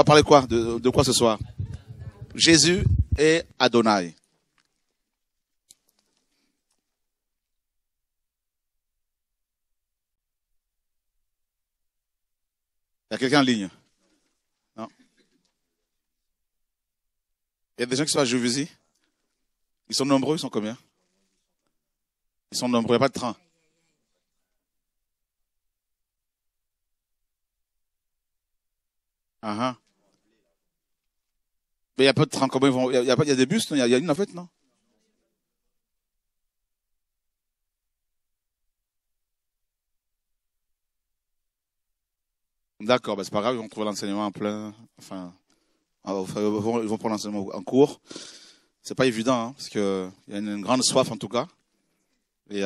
parler de quoi? De quoi ce soir? Jésus et Adonai. Il y a quelqu'un en ligne? Non? Il y a des gens qui sont à Juvisy? Ils sont nombreux, ils sont combien? Ils sont nombreux, il n'y a pas de train. Uh-huh. Mais il n'y a pas de train, comment ils vont? Il y a des bus, non? Il y a une en fait, non? D'accord, bah c'est pas grave, ils vont trouver l'enseignement en plein, enfin, ils vont prendre l'enseignement en cours. C'est pas évident, hein, parce que il y a une grande soif en tout cas. Et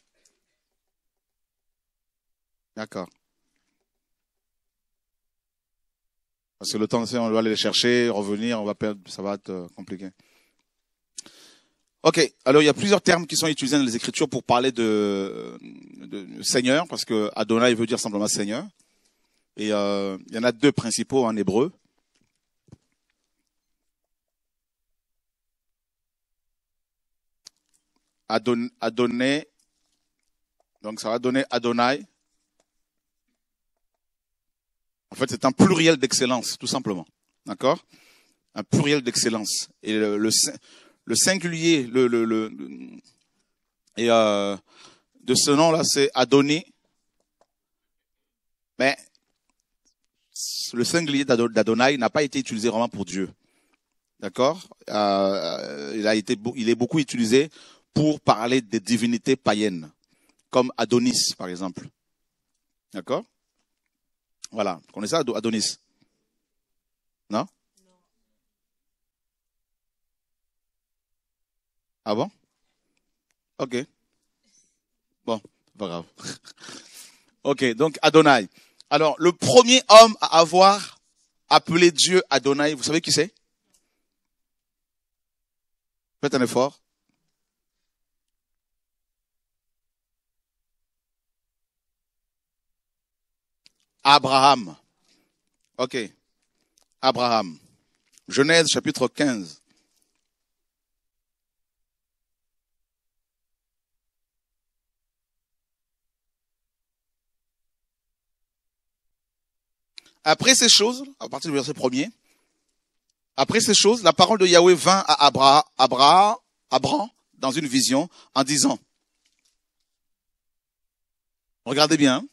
d'accord. Parce que le temps, on doit aller les chercher, revenir, on va perdre, ça va être compliqué. Ok, alors il y a plusieurs termes qui sont utilisés dans les Écritures pour parler de Seigneur, parce que Adonai veut dire simplement Seigneur. Et il y en a deux principaux en hébreu. Adonai, donc ça va donner Adonai. En fait, c'est un pluriel d'excellence, tout simplement. D'accord? Un pluriel d'excellence. Et le singulier, et de ce nom-là, c'est Adonai. Mais le singulier d'Adonai n'a pas été utilisé vraiment pour Dieu. D'accord? Il est beaucoup utilisé pour parler des divinités païennes, comme Adonis, par exemple. D'accord? Voilà. Vous connaissez ça, Adonis? Non? Ah bon? Ok. Bon, pas grave. Ok, donc Adonai. Alors, le premier homme à avoir appelé Dieu Adonai, vous savez qui c'est? Faites un effort. Abraham. Ok. Abraham. Genèse chapitre 15. Après ces choses, à partir du verset 1er, après ces choses, la parole de Yahweh vint à Abraham dans une vision en disant, regardez bien,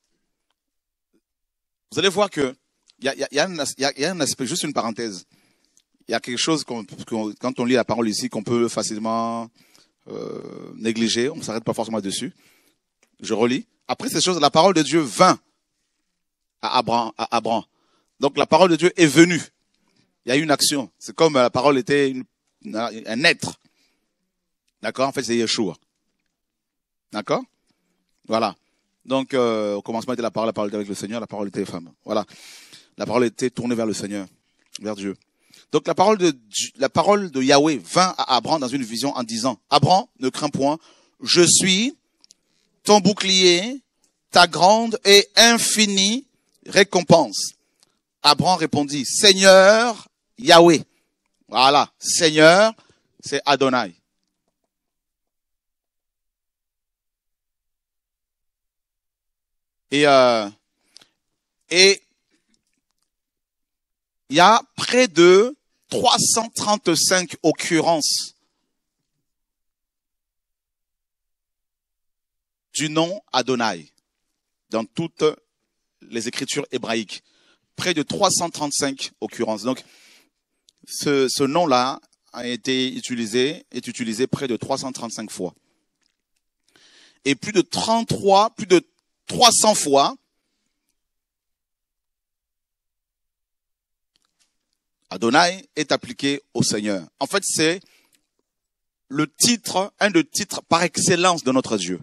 vous allez voir que il y a un aspect, juste une parenthèse. Il y a quelque chose quand on lit la parole ici qu'on peut facilement négliger. On ne s'arrête pas forcément dessus. Je relis. Après ces choses, la parole de Dieu vint à Abraham. Donc la parole de Dieu est venue. Il y a eu une action. C'est comme la parole était un être. D'accord? En fait, c'est Yeshua. D'accord? Voilà. Donc, au commencement était la parole était avec le Seigneur, la parole était femme. Voilà. La parole était tournée vers le Seigneur, vers Dieu. Donc, la parole de Yahweh vint à Abraham dans une vision en disant, Abraham, ne crains point, je suis ton bouclier, ta grande et infinie récompense. Abraham répondit, Seigneur Yahweh. Voilà. Seigneur, c'est Adonai. Et il y a près de 335 occurrences du nom Adonai dans toutes les écritures hébraïques. Près de 335 occurrences. Donc, ce nom-là est utilisé près de 335 fois. Et plus de 300 fois, Adonai est appliqué au Seigneur. En fait, c'est un des titres par excellence de notre Dieu.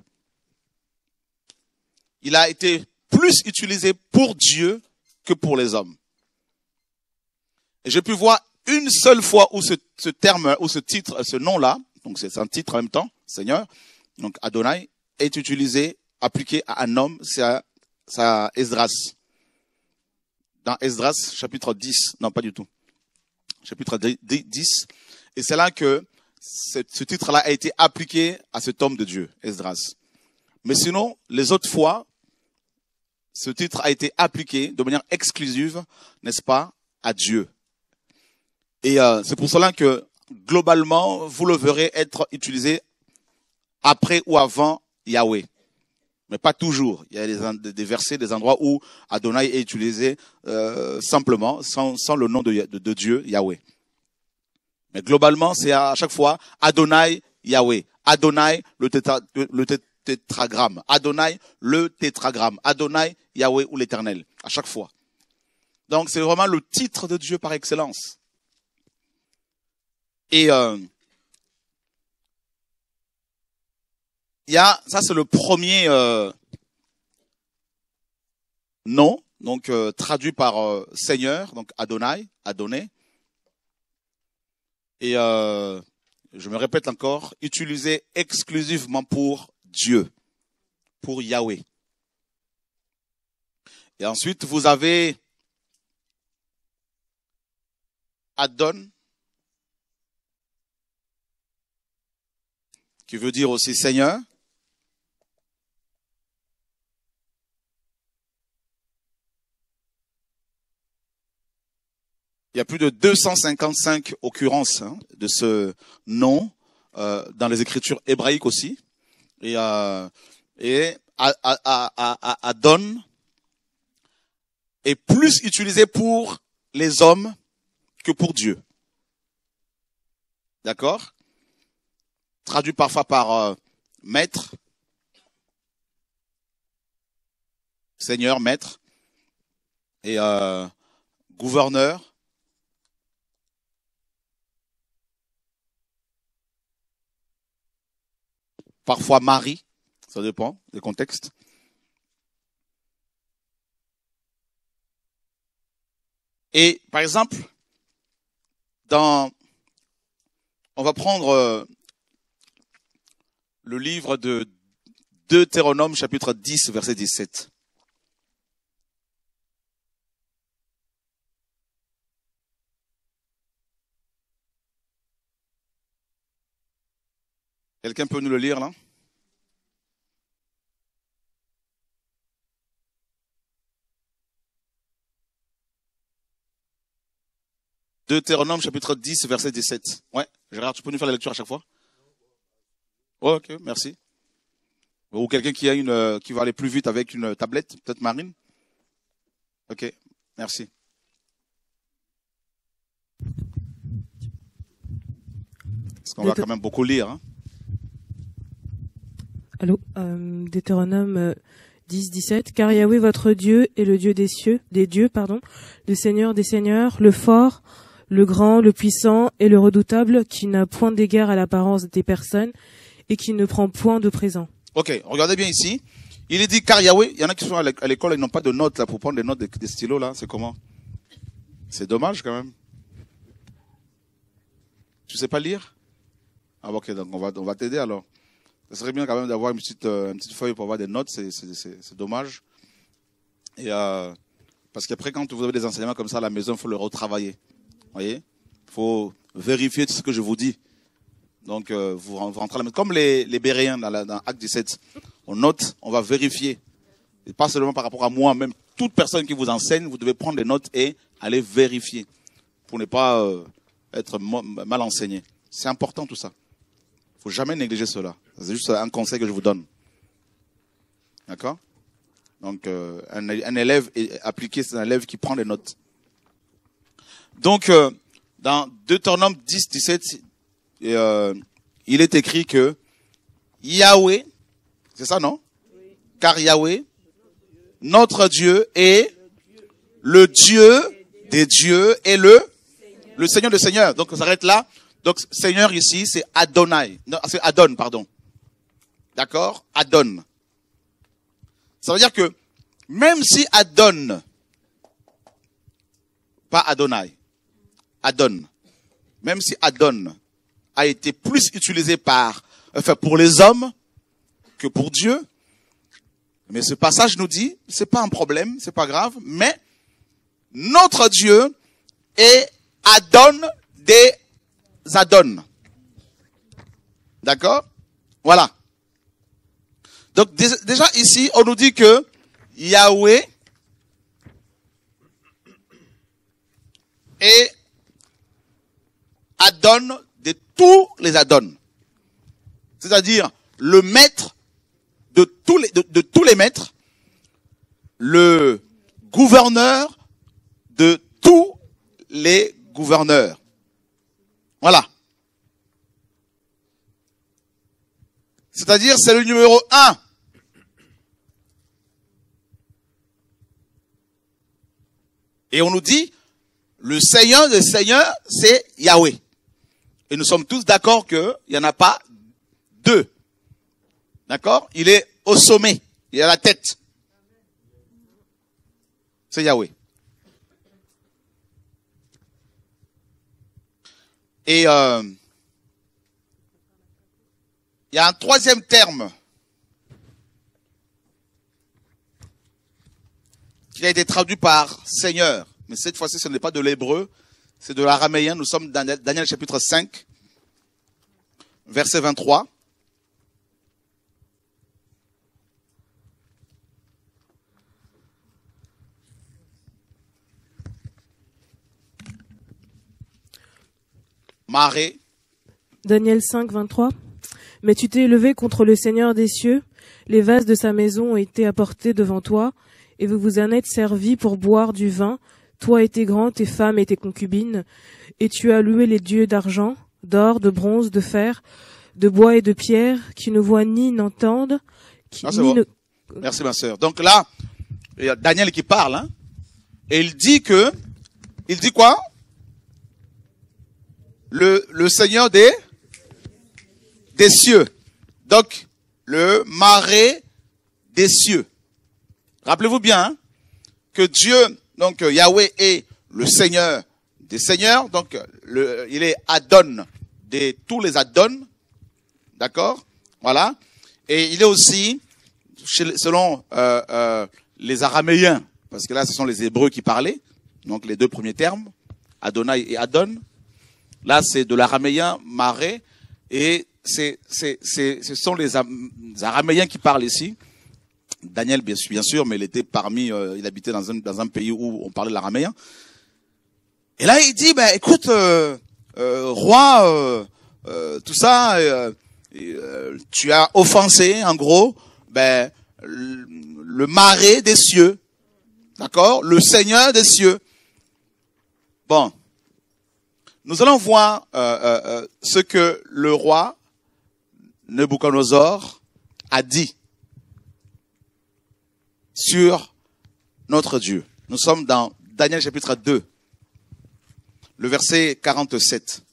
Il a été plus utilisé pour Dieu que pour les hommes. Et j'ai pu voir une seule fois où ce terme, où ce titre, ce nom-là, donc c'est un titre en même temps, Seigneur, donc Adonai, est utilisé, appliqué à un homme, c'est à Esdras. dans Esdras, chapitre 10. Non, pas du tout. Chapitre 10. Et c'est là que ce titre-là a été appliqué à cet homme de Dieu, Esdras. Mais sinon, les autres fois, ce titre a été appliqué de manière exclusive, n'est-ce pas, à Dieu. Et c'est pour cela que, globalement, vous le verrez être utilisé après ou avant Yahweh. Mais pas toujours. Il y a des versets, des endroits où Adonai est utilisé simplement, sans le nom de Dieu, Yahweh. Mais globalement, c'est à chaque fois Adonai, Yahweh. Adonai, le tétragramme. Adonai, le tétragramme. Adonai, Yahweh ou l'Éternel. À chaque fois. Donc, c'est vraiment le titre de Dieu par excellence. Et ça c'est le premier nom, donc traduit par Seigneur, donc Adonai, Adonai. Et je me répète encore, utilisé exclusivement pour Dieu, pour Yahweh. Et ensuite, vous avez Adon, qui veut dire aussi Seigneur. Il y a plus de 255 occurrences de ce nom dans les écritures hébraïques aussi. Et Adon est plus utilisé pour les hommes que pour Dieu. D'accord? Traduit parfois par maître, seigneur, maître, et gouverneur. Parfois mari, ça dépend des contextes. Et par exemple, on va prendre le livre de Deutéronome, chapitre 10, verset 17. Quelqu'un peut nous le lire, là? Deutéronome, chapitre 10, verset 17. Ouais, Gérard, tu peux nous faire la lecture à chaque fois? Oh, ok, merci. Ou quelqu'un qui va aller plus vite avec une tablette, peut-être Marine? Ok, merci. Parce qu'on va quand même beaucoup lire, hein. Allô, Deutéronome 10, 17. Car Yahweh votre Dieu est le Dieu des dieux, le Seigneur des seigneurs, le fort, le grand, le puissant et le redoutable, qui n'a point d'égard à l'apparence des personnes et qui ne prend point de présent. Ok, regardez bien ici. Il est dit car Yahweh, il y en a qui sont à l'école, ils n'ont pas de notes là pour prendre des notes des stylos là, c'est comment? C'est dommage quand même. Tu sais pas lire? Ah ok, donc on va t'aider alors. Ce serait bien quand même d'avoir une petite feuille pour avoir des notes, c'est dommage. Et parce qu'après quand vous avez des enseignements comme ça à la maison, il faut le retravailler. Vous voyez? Il faut vérifier tout ce que je vous dis. Donc vous rentrez à la maison. Comme les Béréens dans Acte 17. On note, on va vérifier. Et pas seulement par rapport à moi, même toute personne qui vous enseigne, vous devez prendre des notes et aller vérifier. Pour ne pas être mal enseigné. C'est important tout ça. Il ne faut jamais négliger cela. C'est juste un conseil que je vous donne. D'accord? Donc, un élève appliqué, c'est un élève qui prend des notes. Donc, dans Deutéronome 10, 17, il est écrit que Yahweh, c'est ça, non? Oui. Car Yahweh, notre Dieu est le Dieu des dieux et le Seigneur des seigneurs. Donc, on s'arrête là. Donc, Seigneur ici, c'est Adonai. Non, c'est Adon, pardon. D'accord? Adon. Ça veut dire que, même si Adon, pas Adonai, Adon, même si Adon a été plus utilisé pour les hommes que pour Dieu, mais ce passage nous dit, c'est pas un problème, c'est pas grave, mais notre Dieu et Adon des Adon. D'accord? Voilà. Donc déjà ici, on nous dit que Yahweh est Adon de tous les Adon. C'est-à-dire le maître de tous les maîtres, le gouverneur de tous les gouverneurs. Voilà. C'est-à-dire, c'est le numéro 1. Et on nous dit, le Seigneur des Seigneurs, c'est Yahweh. Et nous sommes tous d'accord qu'il n'y en a pas deux. D'accord? Il est au sommet. Il est à la tête. C'est Yahweh. Et il y a un troisième terme qui a été traduit par Seigneur. Mais cette fois-ci, ce n'est pas de l'hébreu, c'est de l'araméen. Nous sommes dans Daniel chapitre 5, verset 23. Marée. Daniel 5, 23. Mais tu t'es élevé contre le Seigneur des cieux, les vases de sa maison ont été apportés devant toi, et vous vous en êtes servis pour boire du vin, toi et tes grands, tes femmes et tes concubines, et tu as loué les dieux d'argent, d'or, de bronze, de fer, de bois et de pierre, qui ne voient ni n'entendent, qui bon. Merci ma sœur. Donc là, il y a Daniel qui parle, hein, et il dit quoi? Le Seigneur des cieux. Donc, le marais des cieux. Rappelez-vous bien, hein, que Dieu, donc Yahweh est le Seigneur des seigneurs, donc il est Adon de tous les Adon, d'accord? Voilà. Et il est aussi, selon les Araméens, parce que là ce sont les Hébreux qui parlaient, donc les deux premiers termes, Adonai et Adon. Là, c'est de l'araméen maré, et ce sont les Araméens qui parlent ici. Daniel, bien sûr, mais il était il habitait dans un pays où on parlait l'araméen. Et là, il dit, écoute, roi, tout ça, tu as offensé, en gros, le marais des cieux, d'accord, le Seigneur des cieux. Bon. Nous allons voir ce que le roi Nebuchadnezzar a dit sur notre Dieu. Nous sommes dans Daniel chapitre 2, le verset 47.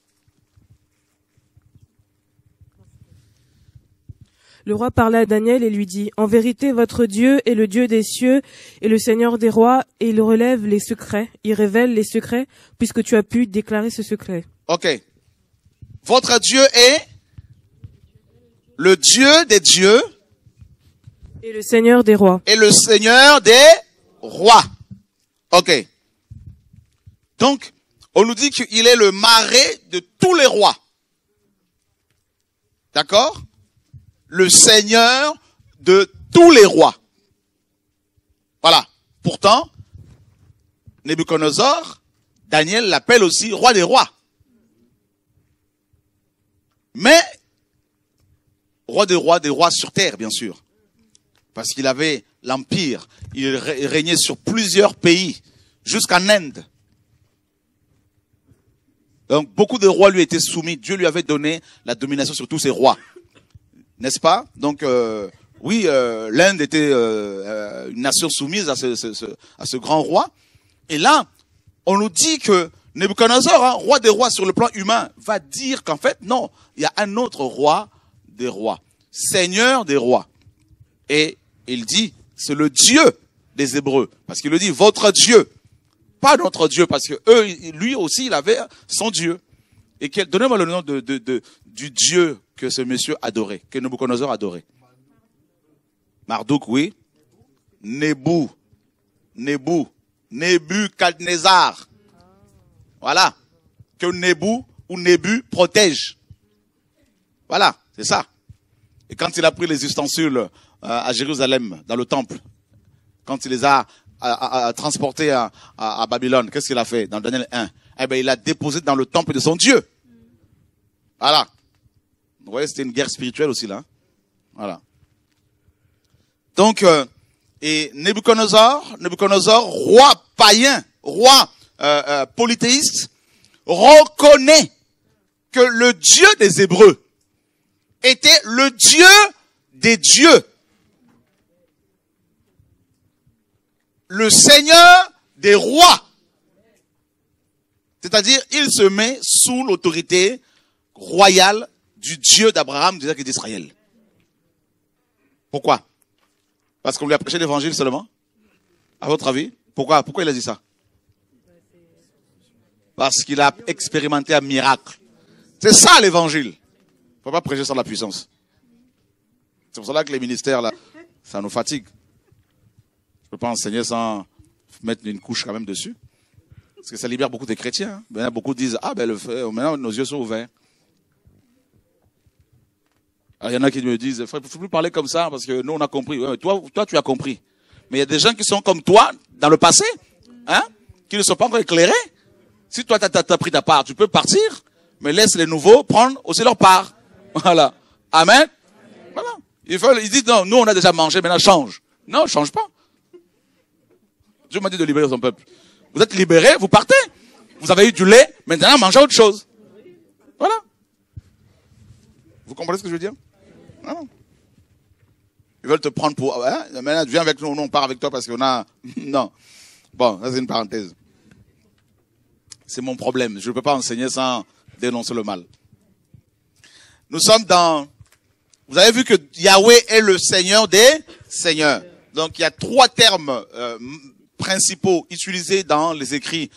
Le roi parla à Daniel et lui dit, « En vérité, votre Dieu est le Dieu des cieux et le Seigneur des rois, et il relève les secrets, il révèle les secrets, puisque tu as pu déclarer ce secret. » Ok. Votre Dieu est le Dieu des dieux et le Seigneur des rois. Et le Seigneur des rois. Ok. Donc, on nous dit qu'il est le marais de tous les rois. D'accord? Le Seigneur de tous les rois. Voilà. Pourtant, Nebuchadnezzar, Daniel l'appelle aussi roi des rois. Mais, roi des rois sur terre, bien sûr. Parce qu'il avait l'empire. Il régnait sur plusieurs pays, jusqu'en Inde. Donc, beaucoup de rois lui étaient soumis. Dieu lui avait donné la domination sur tous ces rois. N'est-ce pas? Donc, oui, l'Inde était une nation soumise à ce grand roi. Et là, on nous dit que Nebuchadnezzar, roi des rois sur le plan humain, va dire qu'en fait, non, il y a un autre roi des rois, Seigneur des rois. Et il dit, c'est le Dieu des Hébreux. Parce qu'il le dit, votre Dieu. Pas notre Dieu, parce que lui aussi, il avait son Dieu. Et donnez-moi le nom du Dieu que ce monsieur adorait, que Nebuchadnezzar adorait. Marduk, oui. Nebu. Nebuchadnezzar. Voilà. Que Nébu protège. Voilà, c'est ça. Et quand il a pris les ustensiles à Jérusalem, dans le temple, quand il les a transportés à Babylone, qu'est-ce qu'il a fait dans Daniel 1? Eh bien, il a déposé dans le temple de son Dieu. Voilà. Vous voyez, c'était une guerre spirituelle aussi, là. Voilà. Donc, et Nebuchadnezzar, roi païen, roi polythéiste, reconnaît que le Dieu des Hébreux était le Dieu des dieux, le Seigneur des rois. C'est-à-dire, il se met sous l'autorité royale du Dieu d'Abraham, d'Isaac et d'Israël. Pourquoi? Parce qu'on lui a prêché l'évangile seulement? À votre avis? Pourquoi il a dit ça? Parce qu'il a expérimenté un miracle. C'est ça l'évangile. Il ne faut pas prêcher sans la puissance. C'est pour cela que les ministères, là, ça nous fatigue. Je ne peux pas enseigner sans mettre une couche quand même dessus. Parce que ça libère beaucoup de chrétiens. Hein. Maintenant, beaucoup disent, maintenant nos yeux sont ouverts. Alors, il y en a qui me disent, il ne faut plus parler comme ça parce que nous, on a compris. Ouais, toi, tu as compris. Mais il y a des gens qui sont comme toi, dans le passé, hein, qui ne sont pas encore éclairés. Si toi, t'as pris ta part, tu peux partir, mais laisse les nouveaux prendre aussi leur part. Voilà. Amen. Voilà. Ils disent, non, nous, on a déjà mangé, maintenant, change. Non, change pas. Dieu m'a dit de libérer son peuple. Vous êtes libérés, vous partez. Vous avez eu du lait, maintenant, mangez autre chose. Voilà. Vous comprenez ce que je veux dire? Voilà. Ils veulent te prendre pour... Hein? Maintenant, viens avec nous, on part avec toi parce qu'on a... Non. Bon, ça c'est une parenthèse. C'est mon problème. Je ne peux pas enseigner sans dénoncer le mal. Nous sommes dans... Vous avez vu que Yahweh est le Seigneur des Seigneurs. Donc, il y a 3 termes principaux utilisés dans les écrits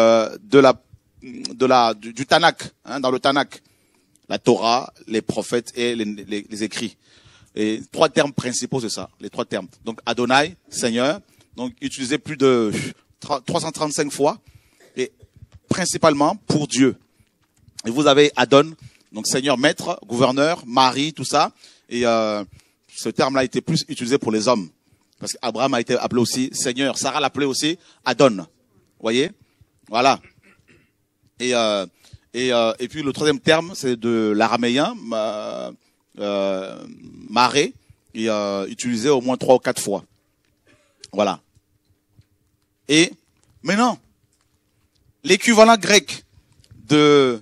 du Tanakh, hein, dans le Tanakh. La Torah, les prophètes et les écrits. Et 3 termes principaux, c'est ça, les 3 termes. Donc, Adonai, Seigneur, donc utilisé plus de 335 fois, et principalement pour Dieu. Et vous avez Adon, donc Seigneur, Maître, Gouverneur, Mari, tout ça. Et ce terme-là a été plus utilisé pour les hommes. Parce qu'Abraham a été appelé aussi Seigneur. Sarah l'appelait aussi Adon. Vous voyez? Voilà. Et puis le 3e terme, c'est de l'araméen, maré, et utilisé au moins 3 ou 4 fois. Voilà. Et maintenant, l'équivalent grec de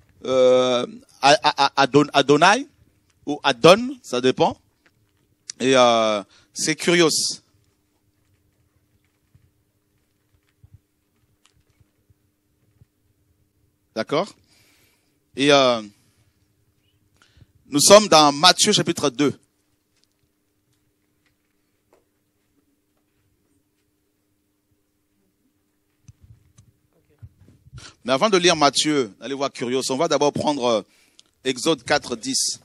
Adonai ou Adon, ça dépend. Et c'est Kyrios. D'accord? Et nous sommes dans Matthieu chapitre 2. Mais avant de lire Matthieu, allez voir Kyrios, on va d'abord prendre Exode 4, 10.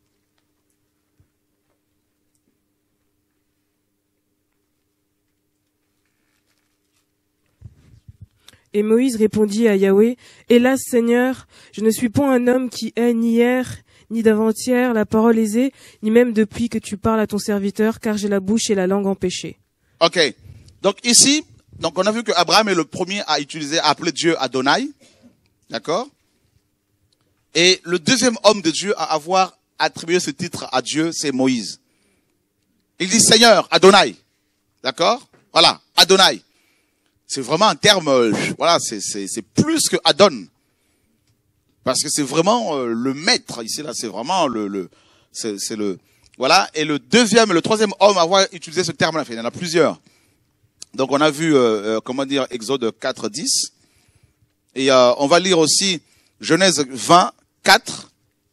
Et Moïse répondit à Yahweh, « Hélas, Seigneur, je ne suis point un homme qui hait ni hier, ni d'avant-hier la parole aisée, ni même depuis que tu parles à ton serviteur, car j'ai la bouche et la langue empêchées. » Ok. Donc ici, on a vu que Abraham est le premier à appeler Dieu Adonai. D'accord? Et le deuxième homme de Dieu à avoir attribué ce titre à Dieu, c'est Moïse. Il dit Seigneur, Adonai. D'accord? Voilà, Adonai. C'est vraiment un terme, voilà, c'est plus que Adon. Parce que c'est vraiment le maître ici, là, c'est vraiment c'est le, voilà. Et le troisième homme à avoir utilisé ce terme-là, il y en a plusieurs. Donc on a vu, Exode 4, 10. Et on va lire aussi Genèse 20, 4.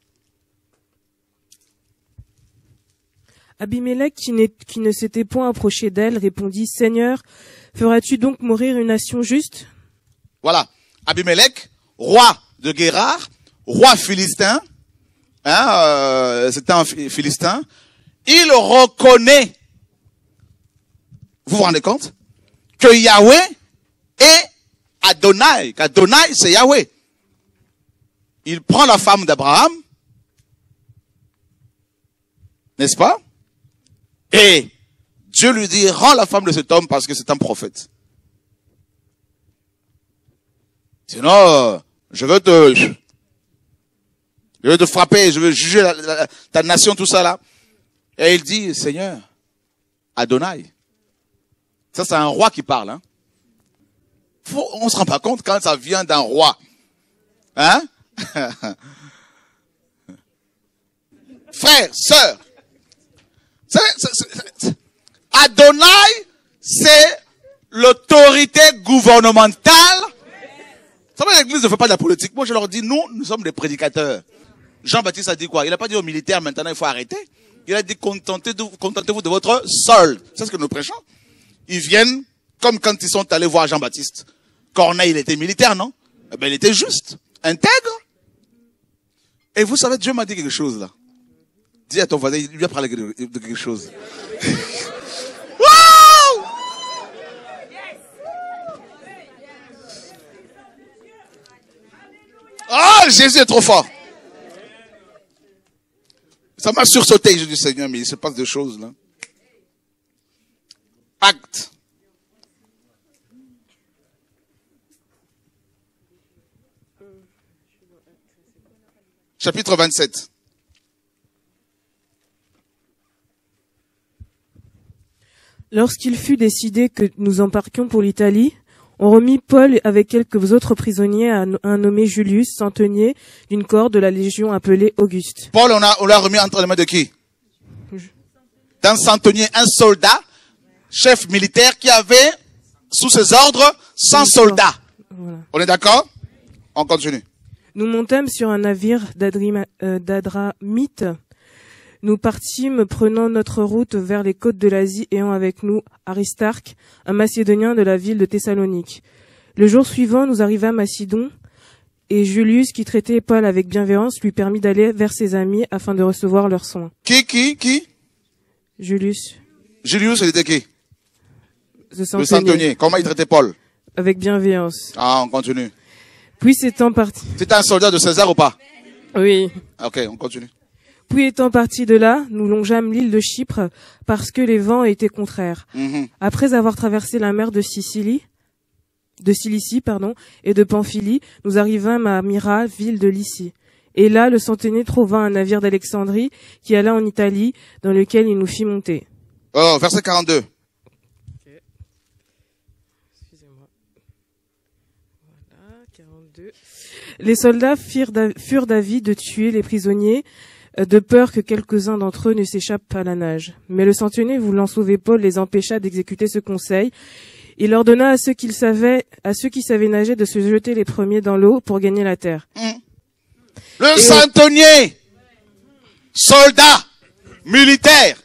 Abimelech, qui ne s'était point approché d'elle, répondit, « Seigneur, feras-tu donc mourir une nation juste ?» Voilà. Abimelech, roi de Guérar, roi philistin, c'était un philistin, il reconnaît, vous vous rendez compte, que Yahweh et Adonai. Adonai, c'est Yahweh. Il prend la femme d'Abraham, n'est-ce pas? Et Dieu lui dit, rends la femme de cet homme parce que c'est un prophète. Sinon, je veux te frapper, je veux juger ta nation, tout ça là. Et il dit, Seigneur, Adonai. Ça, c'est un roi qui parle, hein. On se rend pas compte quand ça vient d'un roi. Hein? Frère, sœur. Adonai, c'est l'autorité gouvernementale. Ça va, l'église ne fait pas de la politique. Moi, je leur dis, nous sommes des prédicateurs. Jean-Baptiste a dit quoi? Il n'a pas dit aux militaires, maintenant, il faut arrêter. Il a dit, contentez-vous de votre solde. C'est ce que nous prêchons. Ils viennent, comme quand ils sont allés voir Jean-Baptiste. Corneille, il était militaire, non? Eh ben, il était juste, intègre. Et vous savez, Dieu m'a dit quelque chose, là. Dis à ton voisin, il lui a parlé de quelque chose. Wow! Oh, Jésus est trop fort. Ça m'a sursauté, je dis, Seigneur, mais il se passe des choses, là. Acte. Chapitre 27. Lorsqu'il fut décidé que nous embarquions pour l'Italie, on remit Paul avec quelques autres prisonniers à un nommé Julius, centenier d'une corps de la Légion appelée Auguste. Paul, on l'a remis entre les mains de qui? D'un centenier, un soldat, chef militaire qui avait sous ses ordres 100 soldats. Voilà. On est d'accord? On continue. Nous montâmes sur un navire d'Adramite. Nous partîmes prenant notre route vers les côtes de l'Asie, ayant avec nous Aristarque, un Macédonien de la ville de Thessalonique. Le jour suivant, nous arrivâmes à Sidon, et Julius, qui traitait Paul avec bienveillance, lui permit d'aller vers ses amis afin de recevoir leurs soins. Qui? Julius. Julius, il était qui? Le centenier. Comment il traitait Paul? Avec bienveillance. Ah, on continue. Puis étant parti. C'était un soldat de César ou pas? Oui. Ok, on continue. Puis étant partis de là, nous longeâmes l'île de Chypre parce que les vents étaient contraires. Après avoir traversé la mer de Cilicie, et de Pamphylie, nous arrivâmes à Myra, ville de Lycie. Et là, le centenier trouva un navire d'Alexandrie qui alla en Italie, dans lequel il nous fit monter. Oh, verset 42. Okay. Excusez-moi. Voilà, 42. Les soldats furent d'avis de tuer les prisonniers, de peur que quelques-uns d'entre eux ne s'échappent à la nage. Mais le centenier, voulant sauver Paul, les empêcha d'exécuter ce conseil. Il ordonna à ceux qui savaient nager de se jeter les premiers dans l'eau pour gagner la terre. Le centenier, soldat, militaire,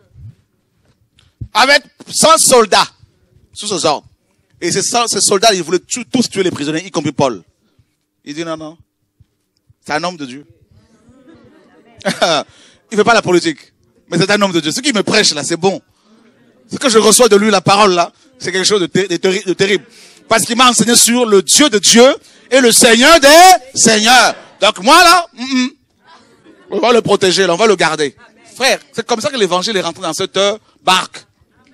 avec 100 soldats sous ses ordres. Et ces soldats, ils voulaient tous tuer les prisonniers, y compris Paul. Il dit non. C'est un homme de Dieu. Il fait pas la politique, mais c'est un homme de Dieu. Ce qui me prêche là, c'est bon. Ce que je reçois de lui, la parole là, c'est quelque chose de terrible. Parce qu'il m'a enseigné sur le Dieu de Dieu et le Seigneur des Seigneurs. Donc moi là, on va le protéger, là, on va le garder. Frère, c'est comme ça que l'évangile est rentré dans cette barque.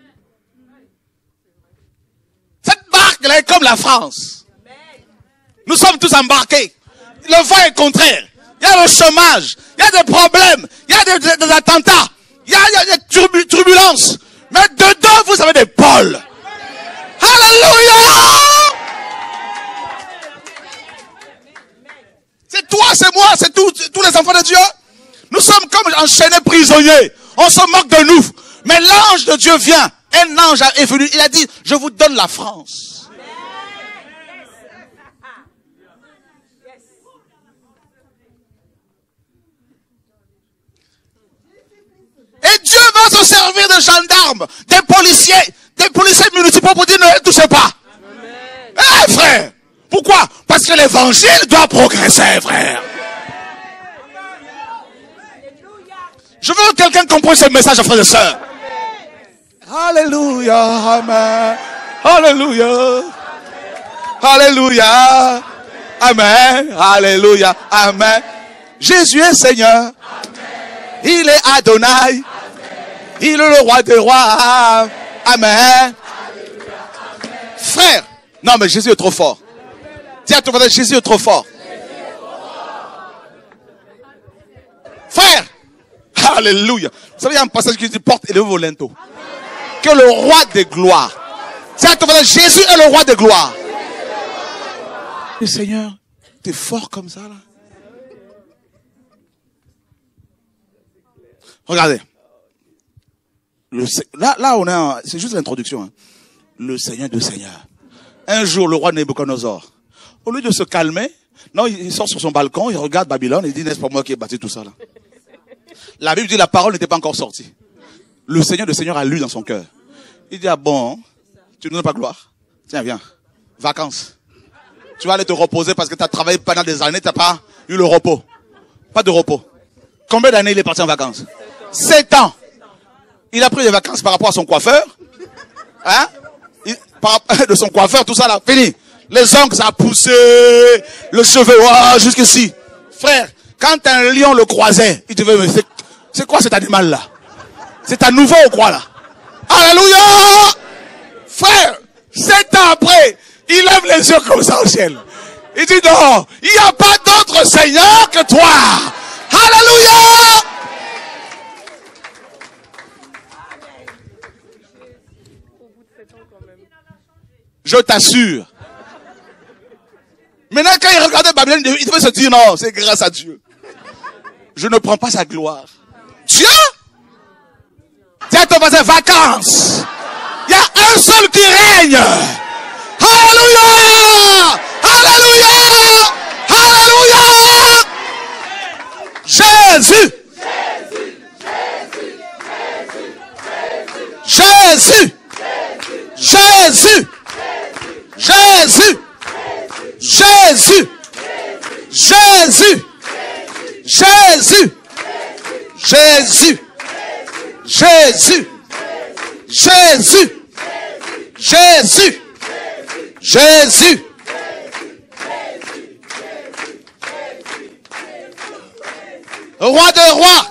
Cette barque là est comme la France. Nous sommes tous embarqués. Le vent est contraire. Il y a le chômage, il y a des problèmes, il y a des attentats, il y a des turbulences. Mais dedans, vous avez des pôles. Alléluia! C'est toi, c'est moi, c'est tous les enfants de Dieu. Nous sommes comme enchaînés prisonniers. On se moque de nous. Mais l'ange de Dieu vient. Un ange est venu. Il a dit, je vous donne la France. Et Dieu va se servir de gendarmes, des policiers municipaux pour dire ne les touchez pas. Eh frère, pourquoi? Parce que l'évangile doit progresser, frère. Je veux que quelqu'un comprenne ce message, frères et sœurs. Alléluia, amen. Alléluia. Alléluia. Amen. Alléluia. Amen. Jésus est Seigneur. Il est Adonai. Il est le roi des rois. Amen. Frère. Non, mais Jésus est trop fort. Dis à ton frère, Jésus est trop fort. Frère. Alléluia. Vous savez, il y a un passage qui dit porte et le volento. Que le roi des gloires. Dis à ton frère, Jésus est le roi des gloires. Le Seigneur, t'es fort comme ça, là. Regardez. Là, on est c'est juste l'introduction. Hein. Le Seigneur de Seigneur. Un jour, le roi Nebuchadnezzar, au lieu de se calmer, non, il sort sur son balcon, il regarde Babylone, et il dit, n'est-ce pas moi qui ai bâti tout ça, là? La Bible dit, la parole n'était pas encore sortie. Le Seigneur de Seigneur a lu dans son cœur. Il dit, ah bon, tu ne donnes pas gloire? Tiens, viens. Vacances. Tu vas aller te reposer parce que tu as travaillé pendant des années, tu n'as pas eu le repos. Pas de repos. Combien d'années il est parti en vacances? 7 ans. Il a pris des vacances par rapport à son coiffeur. Hein? De son coiffeur, tout ça là, fini. Les ongles, ça a poussé. Le cheveu, oh, jusqu'ici. Frère, quand un lion le croisait, il devait, c'est quoi cet animal là? C'est à nouveau ou quoi là? Alléluia! Frère, 7 ans après, il lève les yeux comme ça au ciel. Il dit non, il n'y a pas d'autre Seigneur que toi. Alléluia! Je t'assure. Maintenant, quand il regardait Babylone, il devait se dire non, c'est grâce à Dieu. Je ne prends pas sa gloire. Dieu? Tiens ton voisin, vacances. Il y a un seul qui règne. Alléluia! Alléluia! Alléluia! Jésus! Jésus! Jésus! Jésus! Jésus! Jésus! Jésus! Jésus! Jésus! Jésus! Jésus! Jésus! Roi des rois!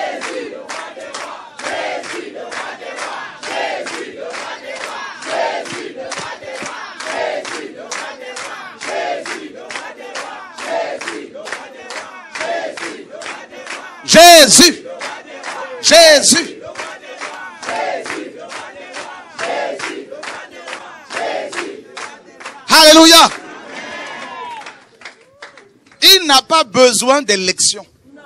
Jésus! Jésus! Alléluia! Il n'a pas besoin d'élection.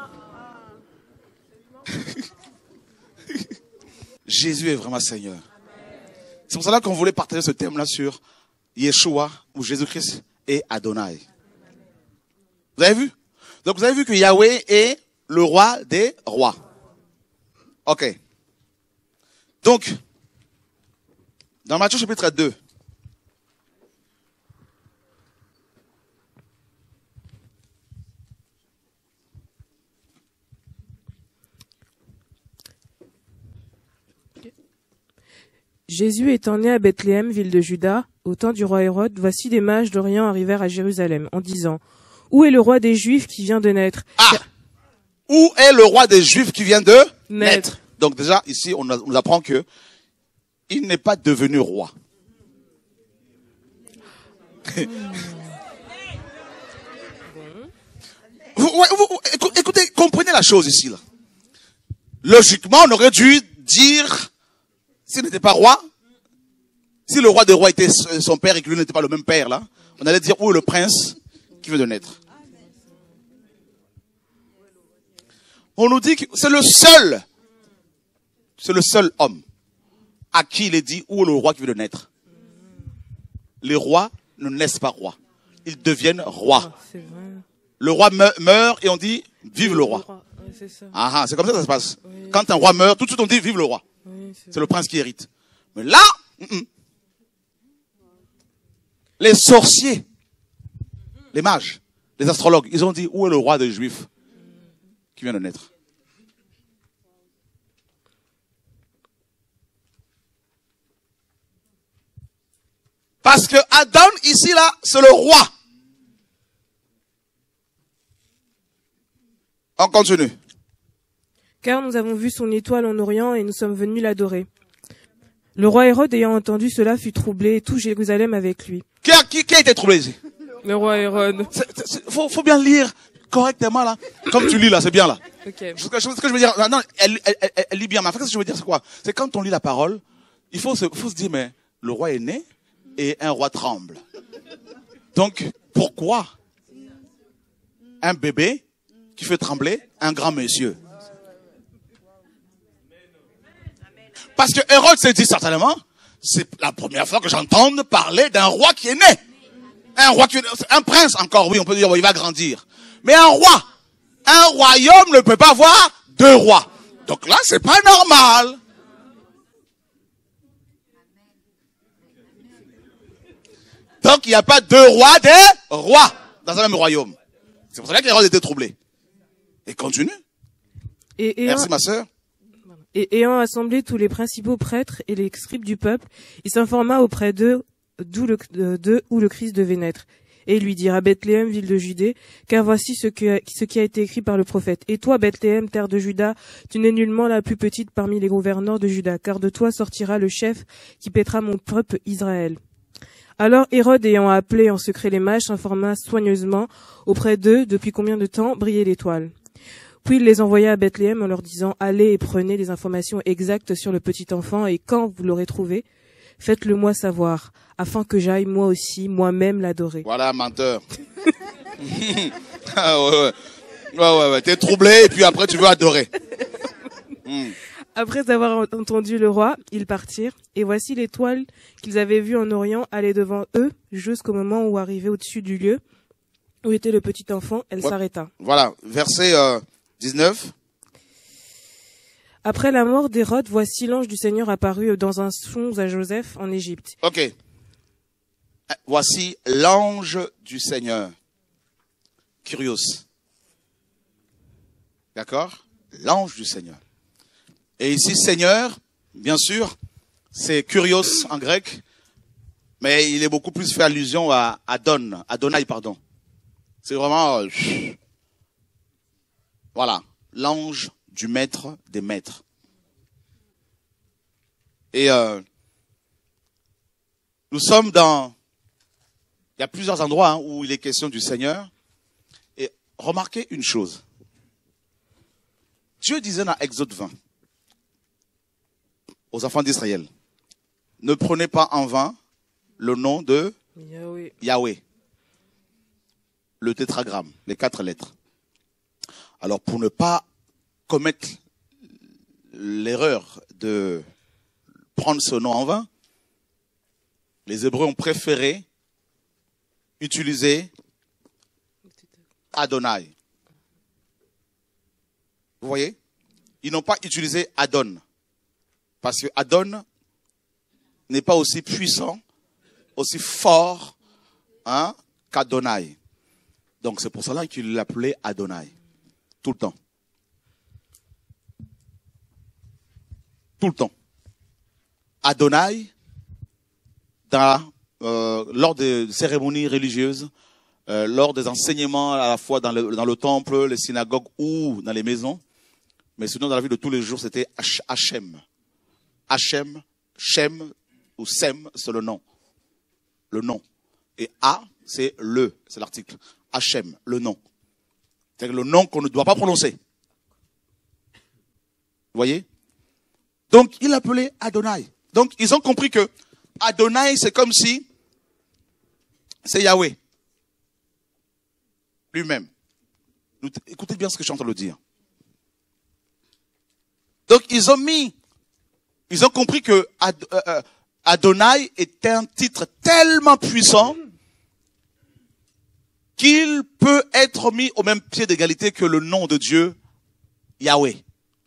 Jésus est vraiment Seigneur. C'est pour cela qu'on voulait partager ce thème-là sur Yeshua ou Jésus-Christ et Adonai. Vous avez vu? Donc vous avez vu que Yahweh est le roi des rois. Ok. Donc, dans Matthieu chapitre 2, Jésus étant né à Bethléem, ville de Juda, au temps du roi Hérode, voici des mages d'Orient arrivèrent à Jérusalem, en disant, où est le roi des Juifs qui vient de naître? Ah! Où est le roi des Juifs qui vient de naître? Donc déjà, ici, on nous apprend que il n'est pas devenu roi. Écoutez, comprenez la chose ici, là. Logiquement, on aurait dû dire, s'il n'était pas roi, si le roi des rois était son père et que lui n'était pas le même père, là, on allait dire où est le prince qui vient de naître. On nous dit que c'est le seul homme à qui il est dit où est le roi qui vient de naître. Les rois ne naissent pas rois. Ils deviennent rois. C'est vrai. Le roi meurt et on dit vive le roi. Ouais, c'est ça. Ah, c'est comme ça que ça se passe. Oui. Quand un roi meurt, tout de suite on dit vive le roi. Oui, C'est le prince qui hérite. Mais là, les sorciers, les mages, les astrologues, ils ont dit où est le roi des Juifs qui vient de naître. Parce que Adon, ici, là, c'est le roi. On continue. Car nous avons vu son étoile en Orient et nous sommes venus l'adorer. Le roi Hérode, ayant entendu cela, fut troublé et tout Jérusalem avec lui. Qui a été troublé ici? Le roi Hérode. Faut bien lire correctement, là. Comme tu lis, là, c'est bien, là. Okay. Ce que je veux dire, non, elle lit bien. Mais en fait, ce que je veux dire, c'est quoi? C'est quand on lit la parole, il faut se dire, mais le roi est né et un roi tremble. Donc, pourquoi un bébé qui fait trembler un grand monsieur? Parce que Hérode s'est dit certainement, c'est la première fois que j'entends parler d'un roi qui est né. Un prince encore, oui, on peut dire, il va grandir. Mais un royaume ne peut pas avoir deux rois. Donc là, c'est pas normal. Donc il n'y a pas deux rois, des rois dans un même royaume. C'est pour cela qu'Hérode était troublé. Et continue. Merci ma sœur. Et ayant assemblé tous les principaux prêtres et les scribes du peuple, il s'informa auprès d'eux où le Christ devait naître. Et il lui dira, Bethléem, ville de Judée, car voici ce qui a été écrit par le prophète. Et toi, Bethléem, terre de Juda, tu n'es nullement la plus petite parmi les gouverneurs de Juda, car de toi sortira le chef qui paîtra mon peuple Israël. Alors Hérode, ayant appelé en secret les mages, s'informa soigneusement auprès d'eux depuis combien de temps brillait l'étoile. Puis il les envoya à Bethléem en leur disant, allez et prenez les informations exactes sur le petit enfant, et quand vous l'aurez trouvé, faites-le moi savoir, afin que j'aille moi aussi, moi-même l'adorer. Voilà, menteur. Ah ouais. T'es troublé et puis après tu veux adorer. Après avoir entendu le roi, ils partirent, et voici l'étoile qu'ils avaient vue en Orient aller devant eux, jusqu'au moment où, arrivée au-dessus du lieu où était le petit enfant, elle s'arrêta. Voilà, verset 19. Après la mort d'Hérode, voici l'ange du Seigneur apparu dans un songe à Joseph en Égypte. Ok. Voici l'ange du Seigneur. Curios. D'accord? L'ange du Seigneur. Et ici, Seigneur, bien sûr, c'est Kurios en grec, mais il est beaucoup plus fait allusion à Adonai, pardon. C'est vraiment, voilà, l'ange du maître des maîtres. Et nous sommes il y a plusieurs endroits où il est question du Seigneur. Et remarquez une chose. Dieu disait dans Exode 20, aux enfants d'Israël, ne prenez pas en vain le nom de Yahweh, le tétragramme, les 4 lettres. Alors pour ne pas commettre l'erreur de prendre ce nom en vain, les Hébreux ont préféré utiliser Adonai. Vous voyez? Ils n'ont pas utilisé Adon. Parce que Adon n'est pas aussi puissant, aussi fort qu'Adonai. Donc c'est pour cela qu'il l'appelait Adonai. Tout le temps. Tout le temps. Adonai, lors des cérémonies religieuses, lors des enseignements à la fois dans le temple, les synagogues ou dans les maisons, mais sinon dans la vie de tous les jours, c'était Hachem. Hachem, Shem ou Sem, c'est le nom. Le nom. Et A, c'est l'article. Hachem, le nom. C'est le nom qu'on ne doit pas prononcer. Vous voyez? Donc, il l'appelait Adonai. Donc, ils ont compris que Adonai, c'est comme si c'est Yahweh. Lui-même. Écoutez bien ce que je suis en train de dire. Donc, ils ont compris que Adonai était un titre tellement puissant qu'il peut être mis au même pied d'égalité que le nom de Dieu, Yahweh.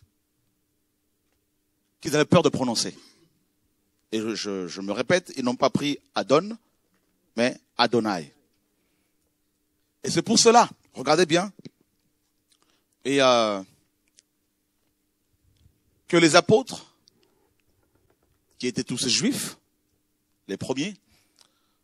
Qu'ils avaient peur de prononcer. Et je me répète, ils n'ont pas pris Adon, mais Adonai. Et c'est pour cela, regardez bien, et que les apôtres, qui étaient tous juifs, les premiers,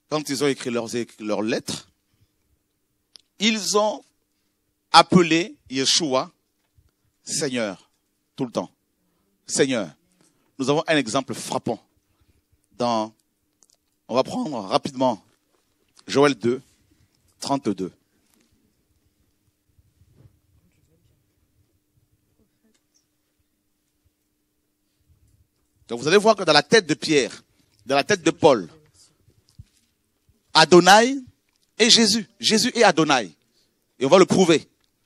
quand ils ont écrit leurs lettres, ils ont appelé Yeshua Seigneur, tout le temps. Seigneur. Nous avons un exemple frappant. On va prendre rapidement Joël 2, 32. Donc vous allez voir que dans la tête de Pierre, dans la tête de Paul, Adonai et Jésus. Jésus et Adonai. Et on va le prouver.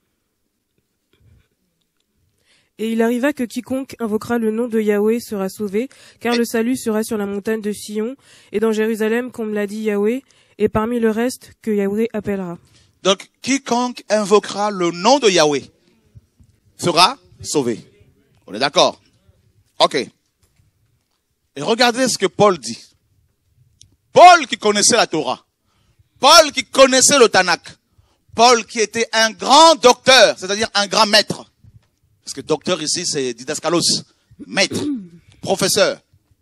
Et il arriva que quiconque invoquera le nom de Yahweh sera sauvé, car le salut sera sur la montagne de Sion, et dans Jérusalem, comme l'a dit Yahweh, et parmi le reste que Yahweh appellera. Donc, quiconque invoquera le nom de Yahweh sera sauvé. On est d'accord? Ok. Et regardez ce que Paul dit. Paul qui connaissait la Torah. Paul qui connaissait le Tanakh. Paul qui était un grand docteur, c'est-à-dire un grand maître. Parce que docteur ici, c'est didaskalos, maître, professeur.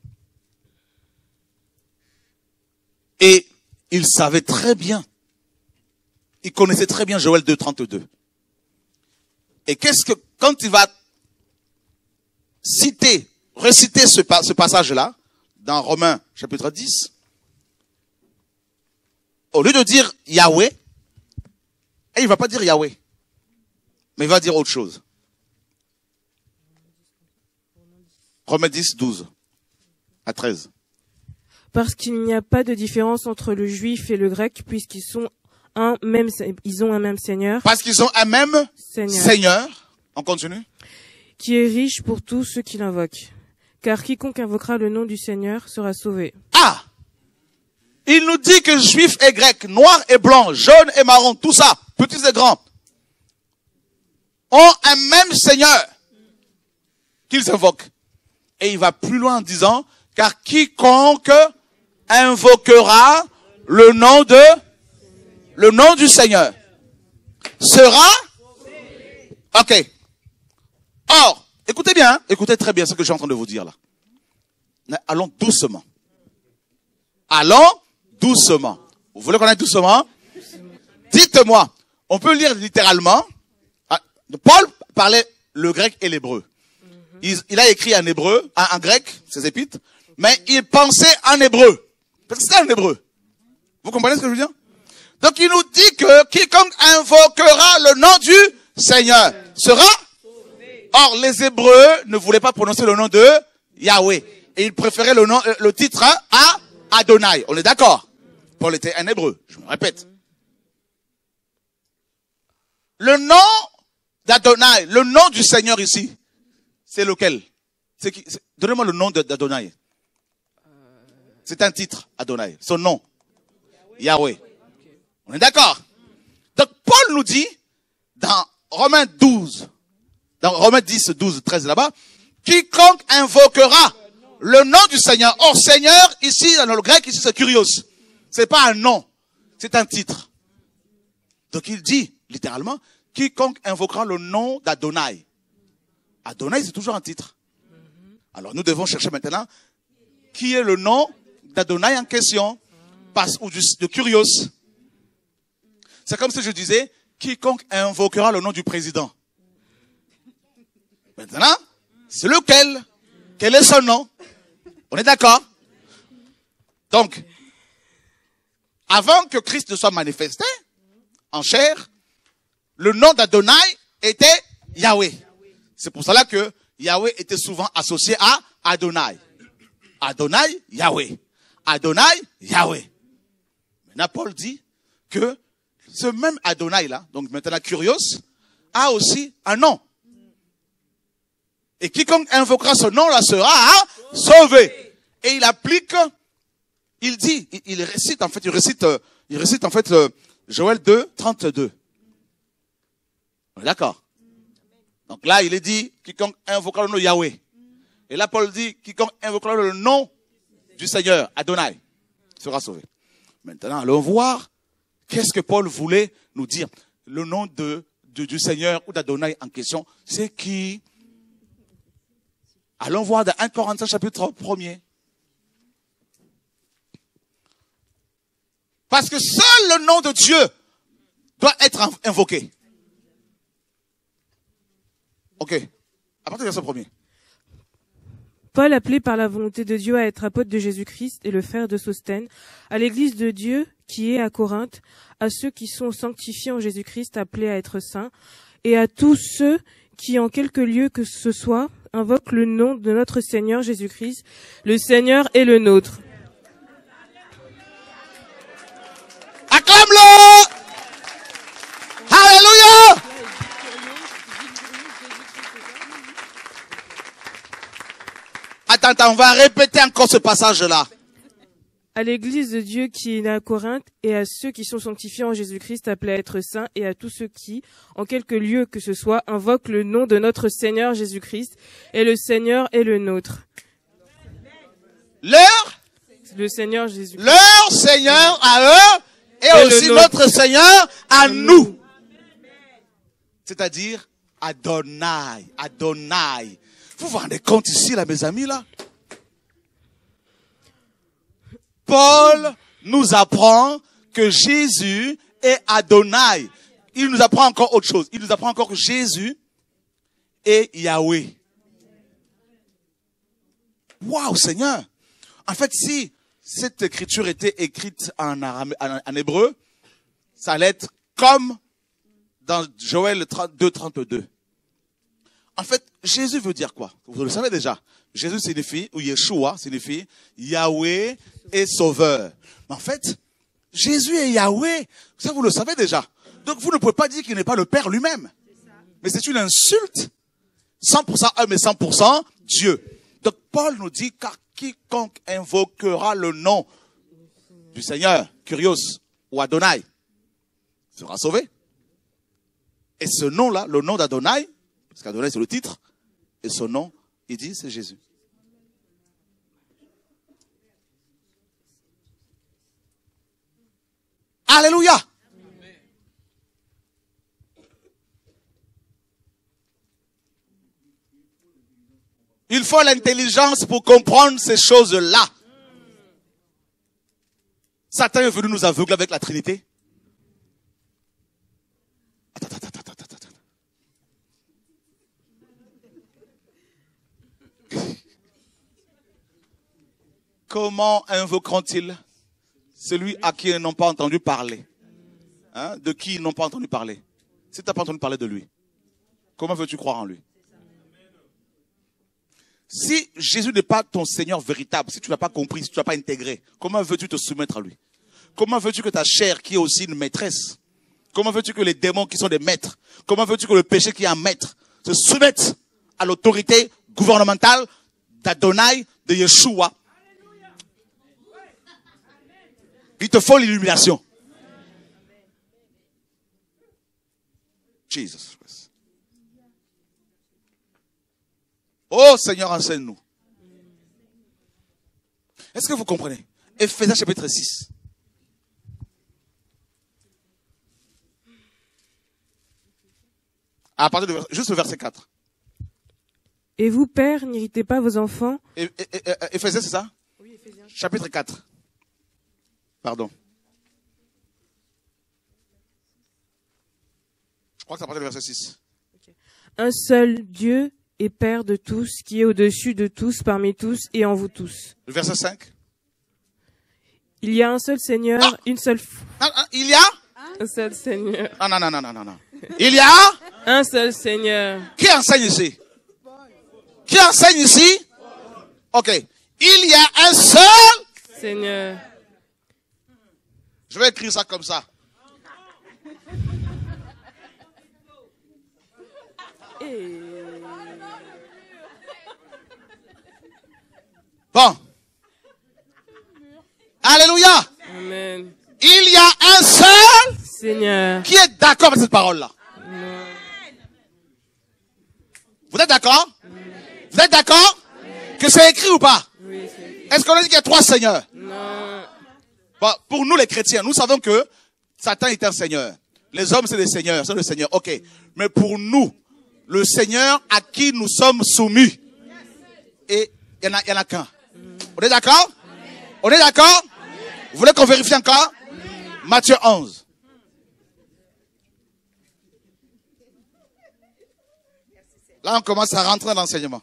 Et il savait très bien, il connaissait très bien Joël 2, 32. Et quand il va réciter ce passage-là, dans Romains chapitre 10, au lieu de dire Yahweh, et il va pas dire Yahweh, mais il va dire autre chose. Romains 10, 12 à 13. Parce qu'il n'y a pas de différence entre le juif et le grec, puisqu'ils ont un même Seigneur. Parce qu'ils ont un même Seigneur. On continue. Qui est riche pour tous ceux qui l'invoquent. Car quiconque invoquera le nom du Seigneur sera sauvé. Ah! Il nous dit que juif et grec, noir et blanc, jaune et marron, tout ça, petits et grands, ont un même Seigneur qu'ils invoquent. Et il va plus loin en disant, car quiconque invoquera le nom du Seigneur sera, ok. Or, écoutez bien, hein, écoutez très bien ce que je suis en train de vous dire là. Allons doucement. Allons doucement. Vous voulez qu'on aille doucement? Dites-moi, on peut lire littéralement. Paul parlait le grec et l'hébreu. Il a écrit en hébreu, en grec, ses épîtres, mais il pensait en hébreu. Parce que c'était en hébreu. Vous comprenez ce que je veux dire? Donc il nous dit que quiconque invoquera le nom du Seigneur sera. Or, les Hébreux ne voulaient pas prononcer le nom de Yahweh. Et ils préféraient le titre à Adonai. On est d'accord? Paul était un Hébreu, je me répète. Le nom d'Adonai, le nom du Seigneur ici, c'est lequel? Donnez-moi le nom d'Adonai. C'est un titre, Adonai. Son nom. Yahweh. On est d'accord? Donc, Paul nous dit, dans Romains 12, dans Romains 10, 12, 13 là-bas, quiconque invoquera le nom du Seigneur. Or, Seigneur, ici, dans le grec, ici, c'est kurios. C'est pas un nom. C'est un titre. Donc, il dit, littéralement, quiconque invoquera le nom d'Adonai. Adonai, c'est toujours un titre. Alors, nous devons chercher maintenant qui est le nom d'Adonai en question, ou de kurios. C'est comme si je disais, quiconque invoquera le nom du président. Maintenant, c'est lequel? Quel est son nom? On est d'accord? Donc, avant que Christ ne soit manifesté en chair, le nom d'Adonai était Yahweh. C'est pour cela que Yahweh était souvent associé à Adonai. Adonai, Yahweh. Adonai, Yahweh. Maintenant, Paul dit que ce même Adonai-là, donc maintenant Kurios, a aussi un nom. Et quiconque invoquera ce nom-là sera sauvé. Et il applique, il dit, il récite en fait Joël 2, 32. On est d'accord? Donc là, il est dit, quiconque invoquera le nom de Yahweh. Et là, Paul dit, quiconque invoquera le nom du Seigneur, Adonai, sera sauvé. Maintenant, allons voir qu'est-ce que Paul voulait nous dire. Le nom du Seigneur ou d'Adonai en question, c'est qui? Allons voir dans 1 Corinthiens chapitre 1er. Parce que seul le nom de Dieu doit être invoqué. Ok. À partir du verset 1er. Paul, appelé par la volonté de Dieu à être apôtre de Jésus-Christ et le frère de Sosthène, à l'église de Dieu qui est à Corinthe, à ceux qui sont sanctifiés en Jésus-Christ, appelés à être saints, et à tous ceux qui, en quelque lieu que ce soit, invoquent le nom de notre Seigneur Jésus-Christ, le Seigneur est le nôtre. Acclame-le! Alléluia! Attends, on va répéter encore ce passage-là. À l'église de Dieu qui est à Corinthe et à ceux qui sont sanctifiés en Jésus-Christ, appelés à être saints, et à tous ceux qui, en quelque lieu que ce soit, invoquent le nom de notre Seigneur Jésus-Christ, et le Seigneur est le nôtre. Le Seigneur Jésus-Christ. Leur Seigneur à eux et aussi notre Seigneur à nous. C'est-à-dire Adonai. Vous vous rendez compte ici, là, mes amis, là? Paul nous apprend que Jésus est Adonai. Il nous apprend encore autre chose. Il nous apprend encore que Jésus est Yahweh. Waouh, Seigneur! En fait, si cette écriture était écrite en hébreu, ça allait être comme dans Joël 2:32. En fait, Jésus veut dire quoi? Vous le savez déjà. Jésus signifie, ou Yeshua signifie Yahweh est sauveur. Mais en fait, Jésus est Yahweh. Ça, vous le savez déjà. Donc, vous ne pouvez pas dire qu'il n'est pas le Père lui-même. Mais c'est une insulte. 100% homme et 100% Dieu. Donc, Paul nous dit, car quiconque invoquera le nom du Seigneur, Kyrios ou Adonai, sera sauvé. Et ce nom-là, le nom d'Adonai, parce qu'Adonai c'est le titre, et son nom, il dit, c'est Jésus. Alléluia! Il faut l'intelligence pour comprendre ces choses-là. Satan est venu nous aveugler avec la Trinité. Attends. Comment invoqueront-ils celui à qui ils n'ont pas entendu parler? De qui ils n'ont pas entendu parler? Si tu n'as pas entendu parler de lui, comment veux-tu croire en lui? Si Jésus n'est pas ton Seigneur véritable, si tu n'as pas compris, si tu n'as pas intégré, comment veux-tu te soumettre à lui? Comment veux-tu que ta chair, qui est aussi une maîtresse, comment veux-tu que les démons qui sont des maîtres, comment veux-tu que le péché qui est un maître se soumettent à l'autorité gouvernementale d'Adonai, de Yeshua? Il te faut l'illumination. Jesus Christ. Oh Seigneur, enseigne-nous. Est-ce que vous comprenez? Ephésiens chapitre 6. À partir de juste le verset 4. Et vous, pères, n'irritez pas vos enfants. Ephésiens, c'est ça? Oui, Ephésiens. Chapitre 4. Pardon. Je crois que c'est à partir du verset 6. Okay. Un seul Dieu est Père de tous, qui est au-dessus de tous, parmi tous et en vous tous. Le verset 5. Il y a un seul Seigneur, une seule... Il y a un seul Seigneur. Non. Il y a un seul Seigneur. Qui enseigne ici? Qui enseigne ici? Ok. Il y a un seul Seigneur. Je vais écrire ça comme ça. Bon. Alléluia. Amen. Il y a un seul Seigneur qui est d'accord avec cette parole-là. Vous êtes d'accord? Vous êtes d'accord? Que c'est écrit ou pas? Oui, c'est écrit. Est-ce qu'on a dit qu'il y a 3 seigneurs? Non. Bon, pour nous les chrétiens, nous savons que Satan est un seigneur. Les hommes c'est des seigneurs, c'est le seigneur. Ok. Mais pour nous, le Seigneur à qui nous sommes soumis, et il y en a qu'un. On est d'accord? On est d'accord? Vous voulez qu'on vérifie encore? Matthieu 11. Là, on commence à rentrer dans l'enseignement.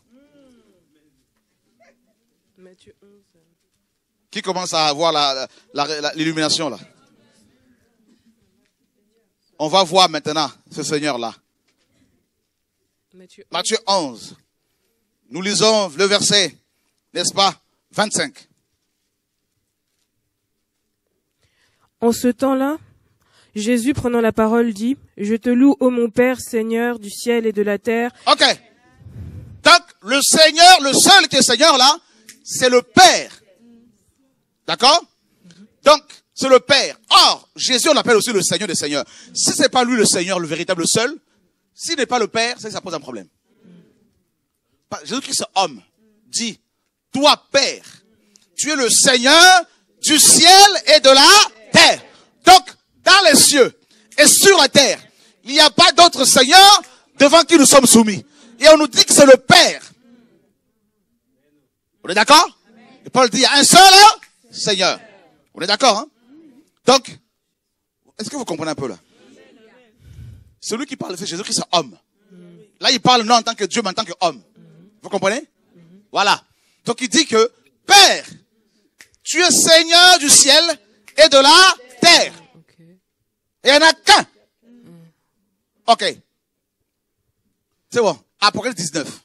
Matthieu 11. Qui commence à avoir l'illumination là? On va voir maintenant ce Seigneur-là. Matthieu 11. Nous lisons le verset, n'est-ce pas, 25. En ce temps-là, Jésus, prenant la parole, dit, « Je te loue, ô mon Père, Seigneur du ciel et de la terre. » Ok. Donc, le Seigneur, le seul qui est Seigneur là, c'est le Père. D'accord? Donc, c'est le Père. Or, Jésus, on l'appelle aussi le Seigneur des Seigneurs. Si c'est pas lui le Seigneur, le véritable seul, s'il n'est pas le Père, c'est que ça pose un problème. Jésus-Christ, homme, dit, toi, Père, tu es le Seigneur du ciel et de la terre. Donc, dans les cieux et sur la terre, il n'y a pas d'autre Seigneur devant qui nous sommes soumis. Et on nous dit que c'est le Père. On est d'accord? Et Paul dit, il y a un seul Seigneur. On est d'accord, hein? Donc, est-ce que vous comprenez un peu là? Celui qui parle, c'est Jésus-Christ, c'est homme. Là, il parle non en tant que Dieu, mais en tant qu'homme. Vous comprenez? Voilà. Donc, il dit que, Père, tu es Seigneur du ciel et de la terre. Et il n'y en a qu'un. Ok. C'est bon. Apocalypse 19.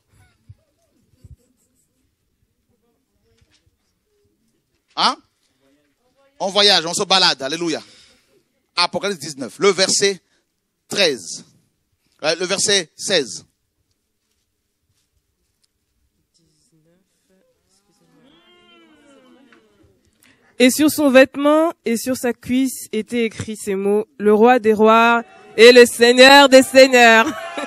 Hein? On voyage, on se balade. Alléluia. Apocalypse 19. Le verset 13. Le verset 16. Et sur son vêtement et sur sa cuisse étaient écrits ces mots, « Le roi des rois et le Seigneur des seigneurs. »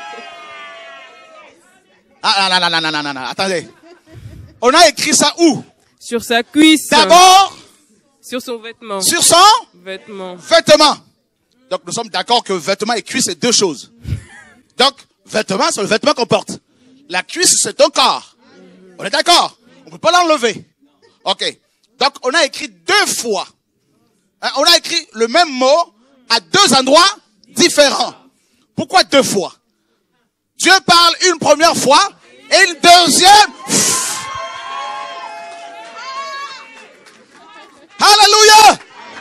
Ah, non, attendez. On a écrit ça où? Sur sa cuisse. D'abord, sur son vêtement. Sur son vêtement. Vêtement. Donc nous sommes d'accord que vêtement et cuisse, c'est deux choses. Donc, vêtement, c'est le vêtement qu'on porte. La cuisse, c'est ton corps. On est d'accord? On ne peut pas l'enlever. Ok. Donc, on a écrit deux fois. On a écrit le même mot à deux endroits différents. Pourquoi deux fois? Dieu parle une première fois et une deuxième. Alléluia!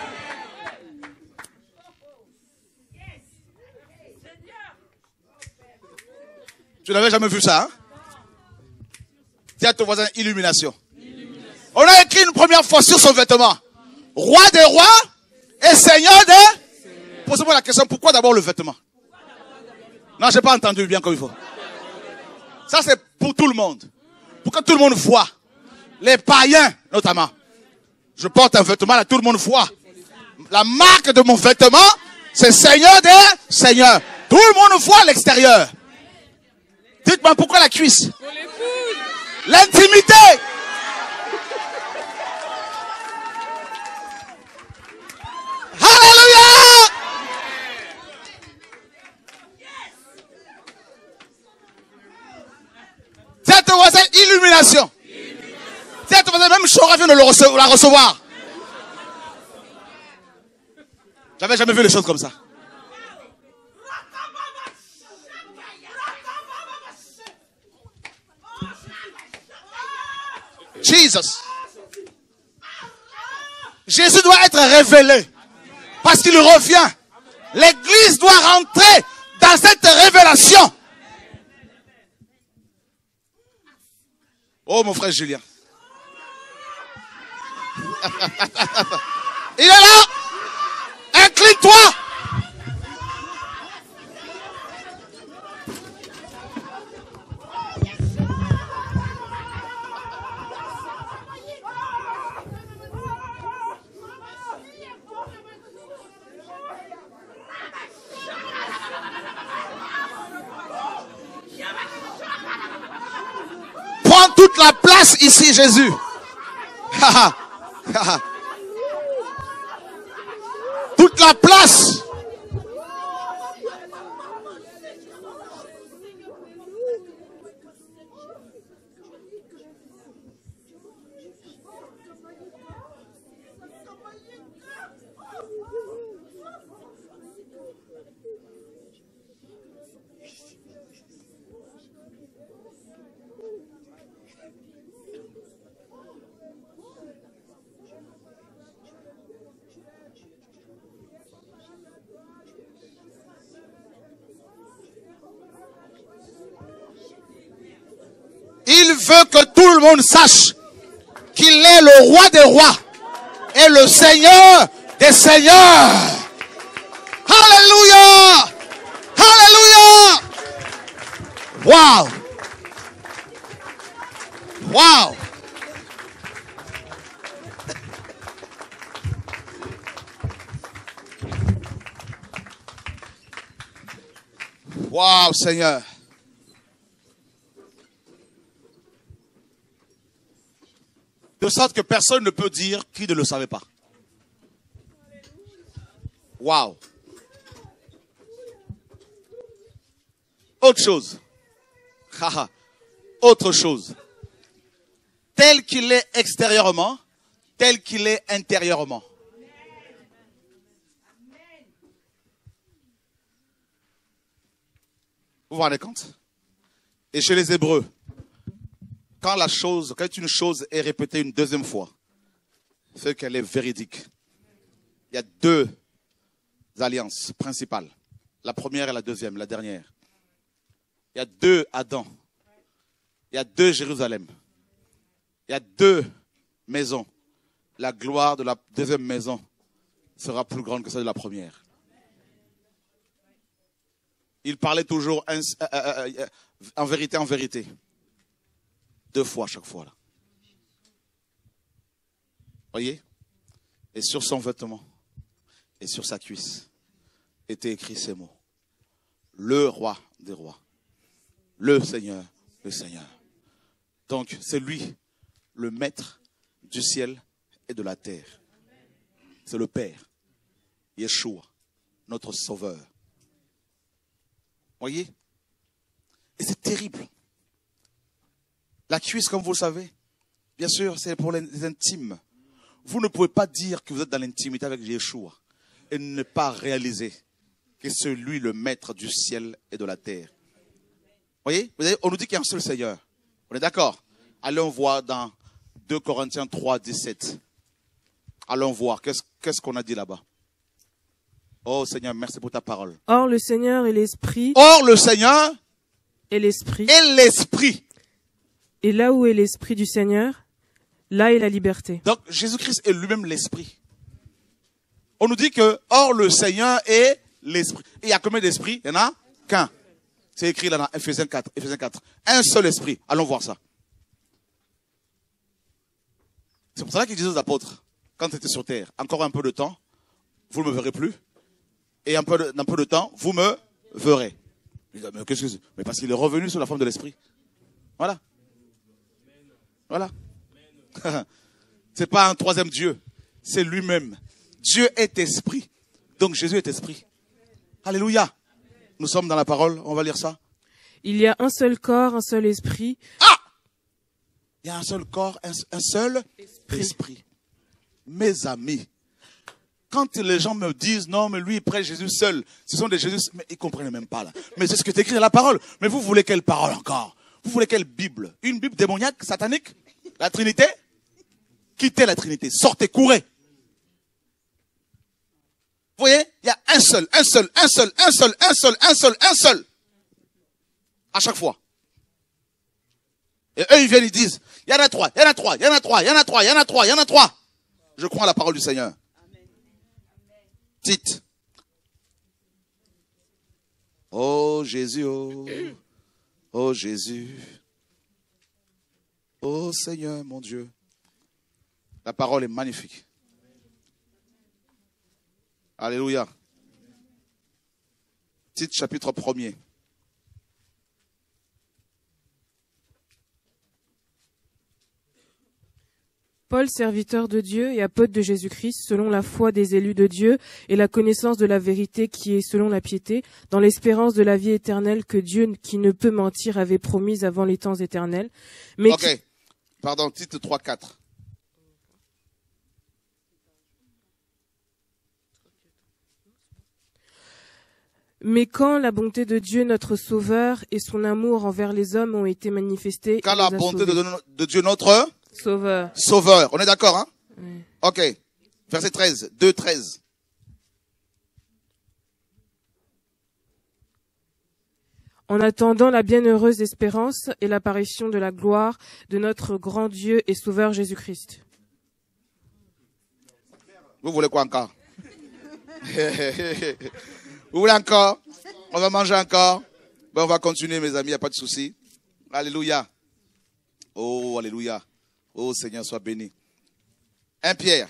Tu n'avais jamais vu ça, hein? Dis à ton voisin, illumination. On a écrit une première fois sur son vêtement. Roi des rois et Seigneur des... Posez-moi la question, pourquoi d'abord le vêtement? Non, j'ai pas entendu bien comme il faut. Ça, c'est pour tout le monde. Pour que tout le monde voit. Les païens, notamment. Je porte un vêtement, là, tout le monde voit. La marque de mon vêtement, c'est Seigneur des Seigneurs. Tout le monde voit à l'extérieur. Dites-moi pourquoi la cuisse? L'intimité. Alléluia! Cette voisin, illumination. Cette voisin, même Chora vient de la recevoir. J'avais jamais vu les choses comme ça. Jesus. Jésus doit être révélé. Parce qu'il revient. L'église doit rentrer dans cette révélation. Oh, mon frère Julien. Il est là. Incline-toi. Prends toute la place ici, Jésus. Toute la place. veut que tout le monde sache qu'il est le roi des rois et le Seigneur des seigneurs. Alléluia! Alléluia! Wow! Wow! Wow, Seigneur. De sorte que personne ne peut dire qu'il ne le savait pas. Wow. Autre chose. Autre chose. Tel qu'il est extérieurement, tel qu'il est intérieurement. Vous vous rendez compte? Et chez les Hébreux, quand une chose est répétée une deuxième fois, c'est qu'elle est véridique. Il y a deux alliances principales. La première et la deuxième, la dernière. Il y a deux Adam. Il y a deux Jérusalem. Il y a deux maisons. La gloire de la deuxième maison sera plus grande que celle de la première. Il parlait toujours en vérité, en vérité. Deux fois chaque fois. Là. Voyez? Et sur son vêtement et sur sa cuisse étaient écrits ces mots. Le roi des rois. Le Seigneur des seigneurs. Donc c'est lui, le maître du ciel et de la terre. C'est le Père. Yeshua, notre sauveur. Voyez? Et c'est terrible. La cuisse, comme vous le savez, bien sûr, c'est pour les intimes. Vous ne pouvez pas dire que vous êtes dans l'intimité avec Yeshua et ne pas réaliser que c'est lui le maître du ciel et de la terre. Voyez? On nous dit qu'il y a un seul Seigneur. On est d'accord? Allons voir dans 2 Corinthiens 3, 17. Allons voir. Qu'est-ce qu'on a dit là-bas? Oh Seigneur, merci pour ta parole. Or le Seigneur est l'Esprit. Or le Seigneur est l'Esprit. est l'Esprit. Et là où est l'Esprit du Seigneur, là est la liberté. Donc Jésus-Christ est lui-même l'Esprit. On nous dit que or le Seigneur est l'Esprit. Et il y a combien d'esprits? Il n'y en a qu'un. C'est écrit là dans Ephésiens 4. Un seul esprit. Allons voir ça. C'est pour ça qu'il disait aux apôtres, quand ils étaient sur terre, encore un peu de temps, vous ne me verrez plus. Et un peu de temps, vous me verrez. Mais qu'est-ce que c'est? Mais parce qu'il est revenu sous la forme de l'esprit. Voilà. Voilà. C'est pas un troisième Dieu. C'est lui-même. Dieu est esprit. Donc Jésus est esprit. Alléluia. Nous sommes dans la parole. On va lire ça. Il y a un seul corps, un seul esprit. Ah! Il y a un seul corps, un seul esprit. Mes amis. Quand les gens me disent, non, mais lui, il prêche Jésus seul. Ce sont des Jésus, mais ils ne comprennent même pas, là. Mais c'est ce que est écrit dans la parole. Mais vous voulez quelle parole encore? Vous voulez quelle Bible? Une Bible démoniaque, satanique? La Trinité? Quittez la Trinité. Sortez, courez. Vous voyez? Il y a un seul. À chaque fois. Et eux, ils viennent, ils disent, il y en a trois. Je crois à la parole du Seigneur. Tite. Oh Jésus, oh Jésus, oh Seigneur mon Dieu. La parole est magnifique. Alléluia. Tite chapitre 1er. Paul, serviteur de Dieu et apôtre de Jésus-Christ, selon la foi des élus de Dieu et la connaissance de la vérité qui est selon la piété, dans l'espérance de la vie éternelle que Dieu, qui ne peut mentir, avait promise avant les temps éternels. Mais Pardon, Tite 3, 4. Mais quand la bonté de Dieu, notre Sauveur, et son amour envers les hommes ont été manifestés... Quand la bonté de Dieu, notre... Sauveur. On est d'accord, hein? Oui. Ok. Verset 13. 2, 13. en attendant la bienheureuse espérance et l'apparition de la gloire de notre grand Dieu et Sauveur Jésus-Christ. Vous voulez quoi encore? Vous voulez encore? On va manger encore? Ben, on va continuer, mes amis, il n'y a pas de souci. Alléluia. Oh, alléluia. Oh, Seigneur, sois béni. 1 Pierre.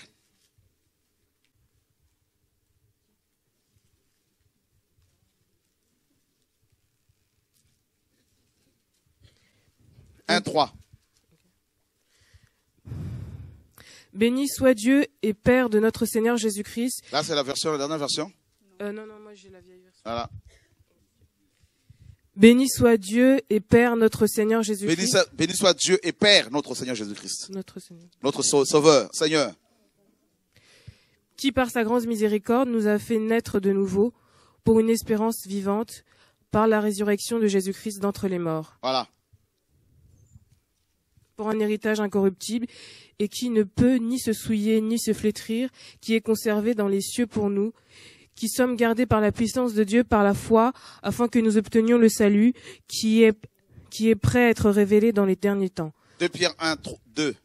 Un 3. Béni soit Dieu et Père de notre Seigneur Jésus-Christ. Là, c'est la dernière version. Non, moi j'ai la vieille version. Voilà. Béni soit Dieu et Père notre Seigneur Jésus-Christ. Béni soit Dieu et Père notre Seigneur Jésus-Christ. Notre Seigneur. Notre Sauveur, Seigneur. Qui par sa grande miséricorde nous a fait naître de nouveau pour une espérance vivante par la résurrection de Jésus-Christ d'entre les morts. Voilà. Pour un héritage incorruptible et qui ne peut ni se souiller ni se flétrir, qui est conservé dans les cieux pour nous, qui sommes gardés par la puissance de Dieu par la foi, afin que nous obtenions le salut qui est prêt à être révélé dans les derniers temps. 2 Pierre 1, 2.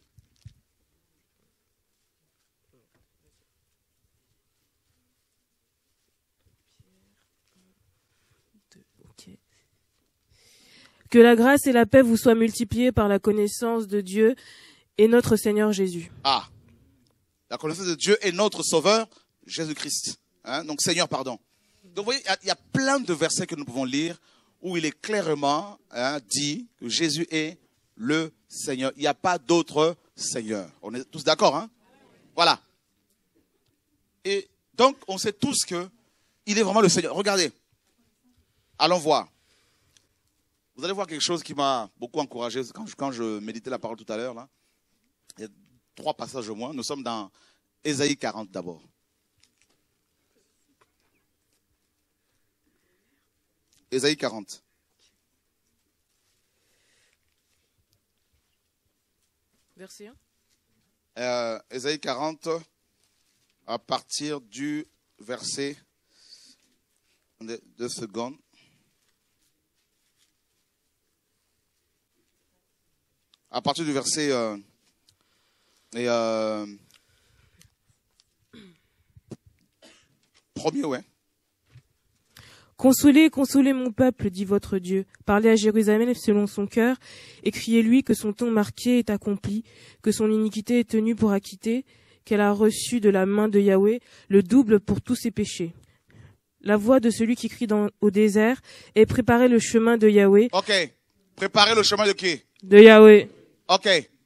Que la grâce et la paix vous soient multipliées par la connaissance de Dieu et notre Seigneur Jésus. Ah, la connaissance de Dieu et notre Sauveur, Jésus-Christ. Hein? Donc, Seigneur, pardon. Donc, vous voyez, il y a plein de versets que nous pouvons lire où il est clairement dit que Jésus est le Seigneur. Il n'y a pas d'autre Seigneur. On est tous d'accord, hein? Voilà. Et donc, on sait tous que il est vraiment le Seigneur. Regardez. Allons voir. Vous allez voir quelque chose qui m'a beaucoup encouragé quand je méditais la parole tout à l'heure. Là. Il y a 3 passages au moins. Nous sommes dans Ésaïe 40 d'abord. Ésaïe 40. Verset 1. Ésaïe 40, à partir du verset... 2 secondes. À partir du verset... premier, ouais. Consolez, consolez mon peuple, dit votre Dieu. Parlez à Jérusalem selon son cœur, et criez-lui que son temps marqué est accompli, que son iniquité est tenue pour acquitter, qu'elle a reçu de la main de Yahweh le double pour tous ses péchés. La voix de celui qui crie au désert est préparer le chemin de Yahweh. Ok. Préparer le chemin de qui? De Yahweh. Ok.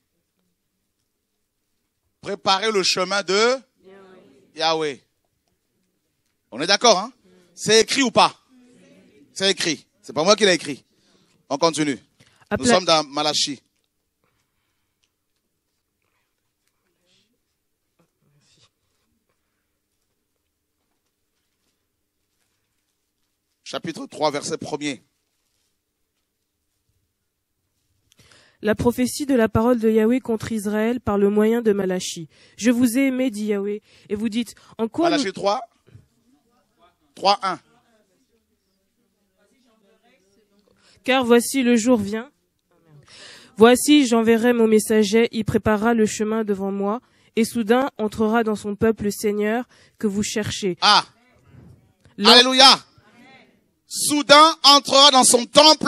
Préparer le chemin de Yahweh. On est d'accord, hein? C'est écrit ou pas? C'est écrit. C'est pas moi qui l'ai écrit. On continue. Nous sommes dans Malachie. Chapitre 3, verset 1er. La prophétie de la parole de Yahweh contre Israël par le moyen de Malachie. Je vous ai aimé, dit Yahweh, et vous dites, en quoi... Malachie 3, 1. Car voici le jour vient. Voici, j'enverrai mon messager, il préparera le chemin devant moi, et soudain entrera dans son peuple le Seigneur que vous cherchez. Ah! Alléluia! Soudain entrera dans son temple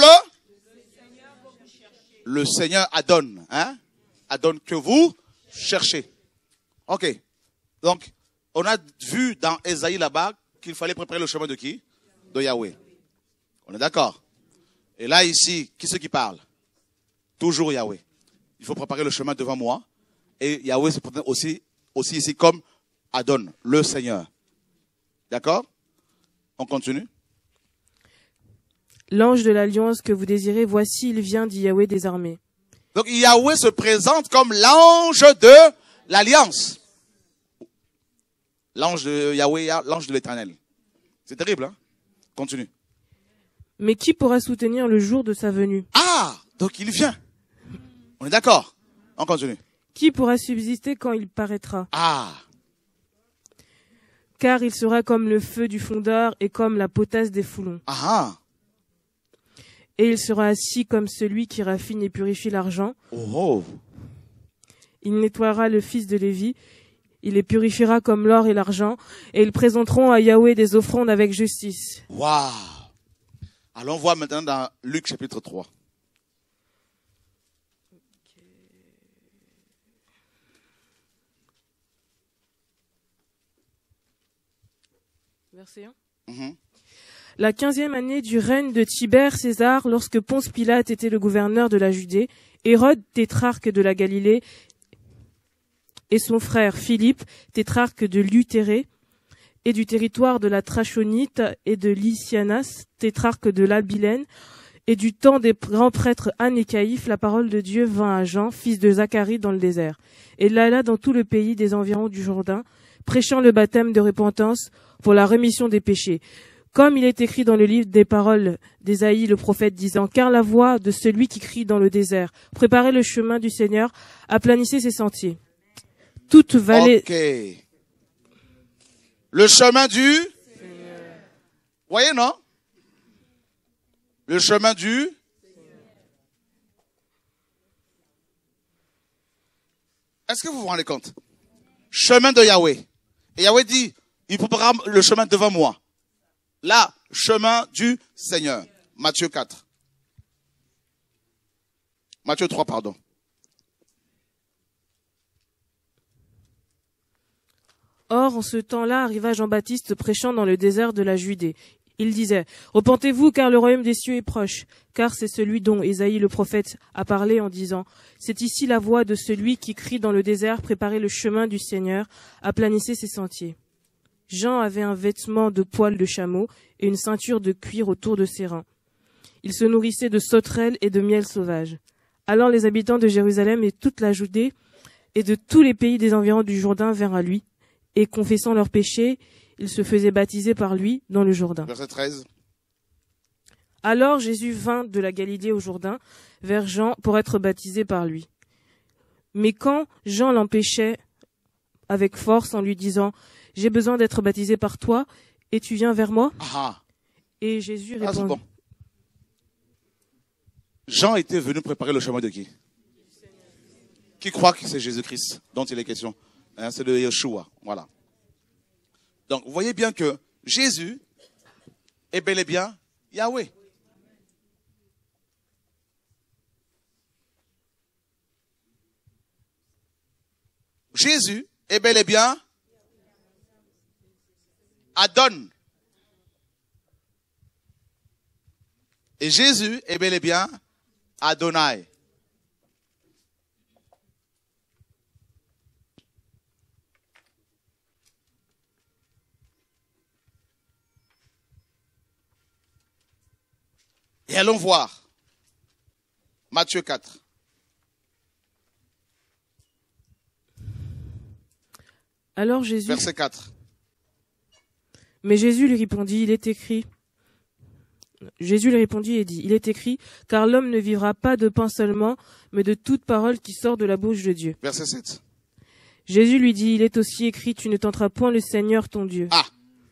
le Seigneur Adon. Hein? Adon que vous cherchez. Ok. Donc, on a vu dans Ésaïe là-bas qu'il fallait préparer le chemin de qui? De Yahweh. On est d'accord? Et là, ici, qui c'est qui parle? Toujours Yahweh. Il faut préparer le chemin devant moi. Et Yahweh se présente aussi ici comme Adon, le Seigneur. D'accord? On continue. L'ange de l'alliance que vous désirez, voici, il vient, dit Yahweh des armées. Donc Yahweh se présente comme l'ange de l'alliance. L'ange de Yahweh, l'ange de l'Éternel. C'est terrible, hein? Continue. Mais qui pourra soutenir le jour de sa venue? Ah! Donc il vient. On est d'accord? On continue. Qui pourra subsister quand il paraîtra? Ah! Car il sera comme le feu du fondeur et comme la potasse des foulons. Ah! et il sera assis comme celui qui raffine et purifie l'argent. Oh, Il nettoiera le fils de Lévi, il les purifiera comme l'or et l'argent, et ils présenteront à Yahweh des offrandes avec justice. waouh. Allons voir maintenant dans Luc chapitre 3. Verset 1. Mhm. La 15e année du règne de Tibère César, lorsque Ponce Pilate était le gouverneur de la Judée, Hérode, tétrarque de la Galilée, et son frère Philippe, tétrarque de Luthérée, et du territoire de la Trachonite et de Lysianas, tétrarque de l'Abilène, et du temps des grands prêtres Anne et Caïphe, la parole de Dieu vint à Jean, fils de Zacharie, dans le désert. Et il alla dans tout le pays des environs du Jourdain, prêchant le baptême de repentance pour la rémission des péchés. Comme il est écrit dans le livre des paroles d'Ésaïe le prophète disant, car la voix de celui qui crie dans le désert, préparez le chemin du Seigneur, aplanissez ses sentiers. Toute vallée. Ok. Le chemin du Seigneur. Voyez, non? Le chemin du Est-ce que vous vous rendez compte? Chemin de Yahweh. Et Yahweh dit, il préparera le chemin devant moi. Là, chemin du Seigneur. Matthieu 4. Matthieu 3, pardon. Or, en ce temps-là, arriva Jean-Baptiste prêchant dans le désert de la Judée. Il disait, repentez-vous car le royaume des cieux est proche, car c'est celui dont Ésaïe le prophète a parlé en disant, c'est ici la voix de celui qui crie dans le désert, préparez le chemin du Seigneur, aplanissez ses sentiers. Jean avait un vêtement de poil de chameau et une ceinture de cuir autour de ses reins. Il se nourrissait de sauterelles et de miel sauvage. Alors les habitants de Jérusalem et toute la Judée et de tous les pays des environs du Jourdain vinrent à lui, et confessant leurs péchés, ils se faisaient baptiser par lui dans le Jourdain. Verset 13. Alors Jésus vint de la Galilée au Jourdain vers Jean pour être baptisé par lui. Mais quand Jean l'empêchait avec force en lui disant, j'ai besoin d'être baptisé par toi, et tu viens vers moi? Ah, Et Jésus c'est répondit, bon. Jean était venu préparer le chemin de qui? Qui croit que c'est Jésus-Christ dont il est question? Hein, c'est de Yeshua. Voilà. Donc, vous voyez bien que Jésus est bel et bien Yahweh. Jésus est bel et bien Adon. Et Jésus est bel et bien Adonai. Et allons voir Matthieu 4. alors Jésus, Verset 4. mais Jésus lui répondit, il est écrit. Jésus lui répondit et dit, il est écrit, car l'homme ne vivra pas de pain seulement, mais de toute parole qui sort de la bouche de Dieu. Verset 7. Jésus lui dit, il est aussi écrit, tu ne tenteras point le Seigneur ton Dieu. Ah,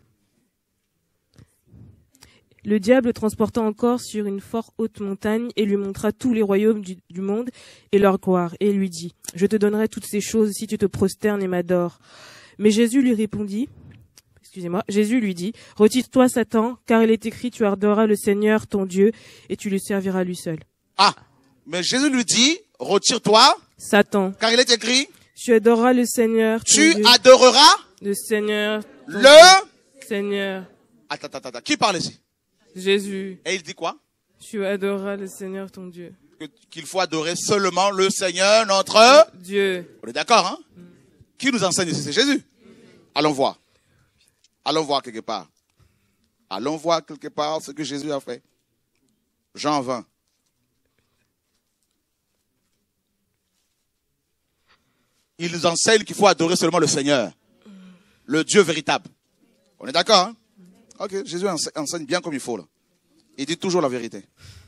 Le diable le transporta encore sur une fort haute montagne et lui montra tous les royaumes du monde et leur gloire, et lui dit, je te donnerai toutes ces choses si tu te prosternes et m'adores. Mais Jésus lui dit, retire-toi Satan, car il est écrit, tu adoreras le Seigneur ton Dieu et tu le serviras lui seul. ah. Mais Jésus lui dit, retire-toi, Satan, car il est écrit, tu adoreras le Seigneur ton tu Dieu, adoreras le Seigneur ton le... Seigneur. Attends. Qui parle ici? Jésus, Et il dit quoi? tu adoreras le Seigneur ton Dieu. Qu'il faut adorer seulement le Seigneur, notre... Dieu. On est d'accord, hein? Qui nous enseigne ici? C'est Jésus. Allons voir. Allons voir quelque part. Allons voir quelque part ce que Jésus a fait. Jean 20. Il nous enseigne qu'il faut adorer seulement le Seigneur, le Dieu véritable. On est d'accord, hein? Ok, Jésus enseigne bien comme il faut, là. Il dit toujours la vérité.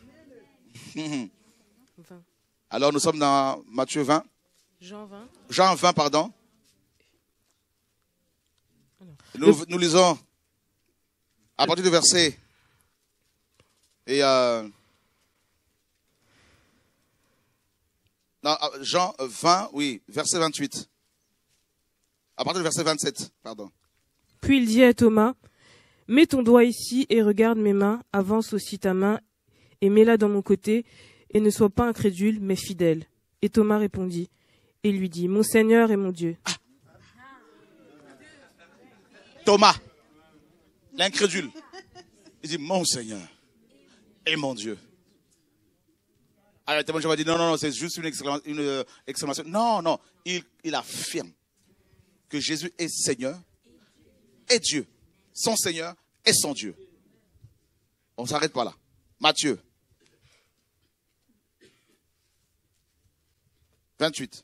Alors nous sommes dans Matthieu 20. Jean 20, pardon. Nous lisons à partir du verset et Non, Jean 20, oui, verset 28. À partir du verset 27, pardon. Puis il dit à Thomas, « Mets ton doigt ici et regarde mes mains, avance aussi ta main et mets-la dans mon côté, et ne sois pas incrédule, mais fidèle. » Et Thomas répondit, et lui dit, « Mon Seigneur et mon Dieu. » Thomas, l'incrédule, il dit, mon Seigneur et mon Dieu. Alors, le témoin va dire, non, c'est juste une exclamation. Non, non, il affirme que Jésus est Seigneur et Dieu. Son Seigneur et son Dieu. On ne s'arrête pas là. Matthieu 28.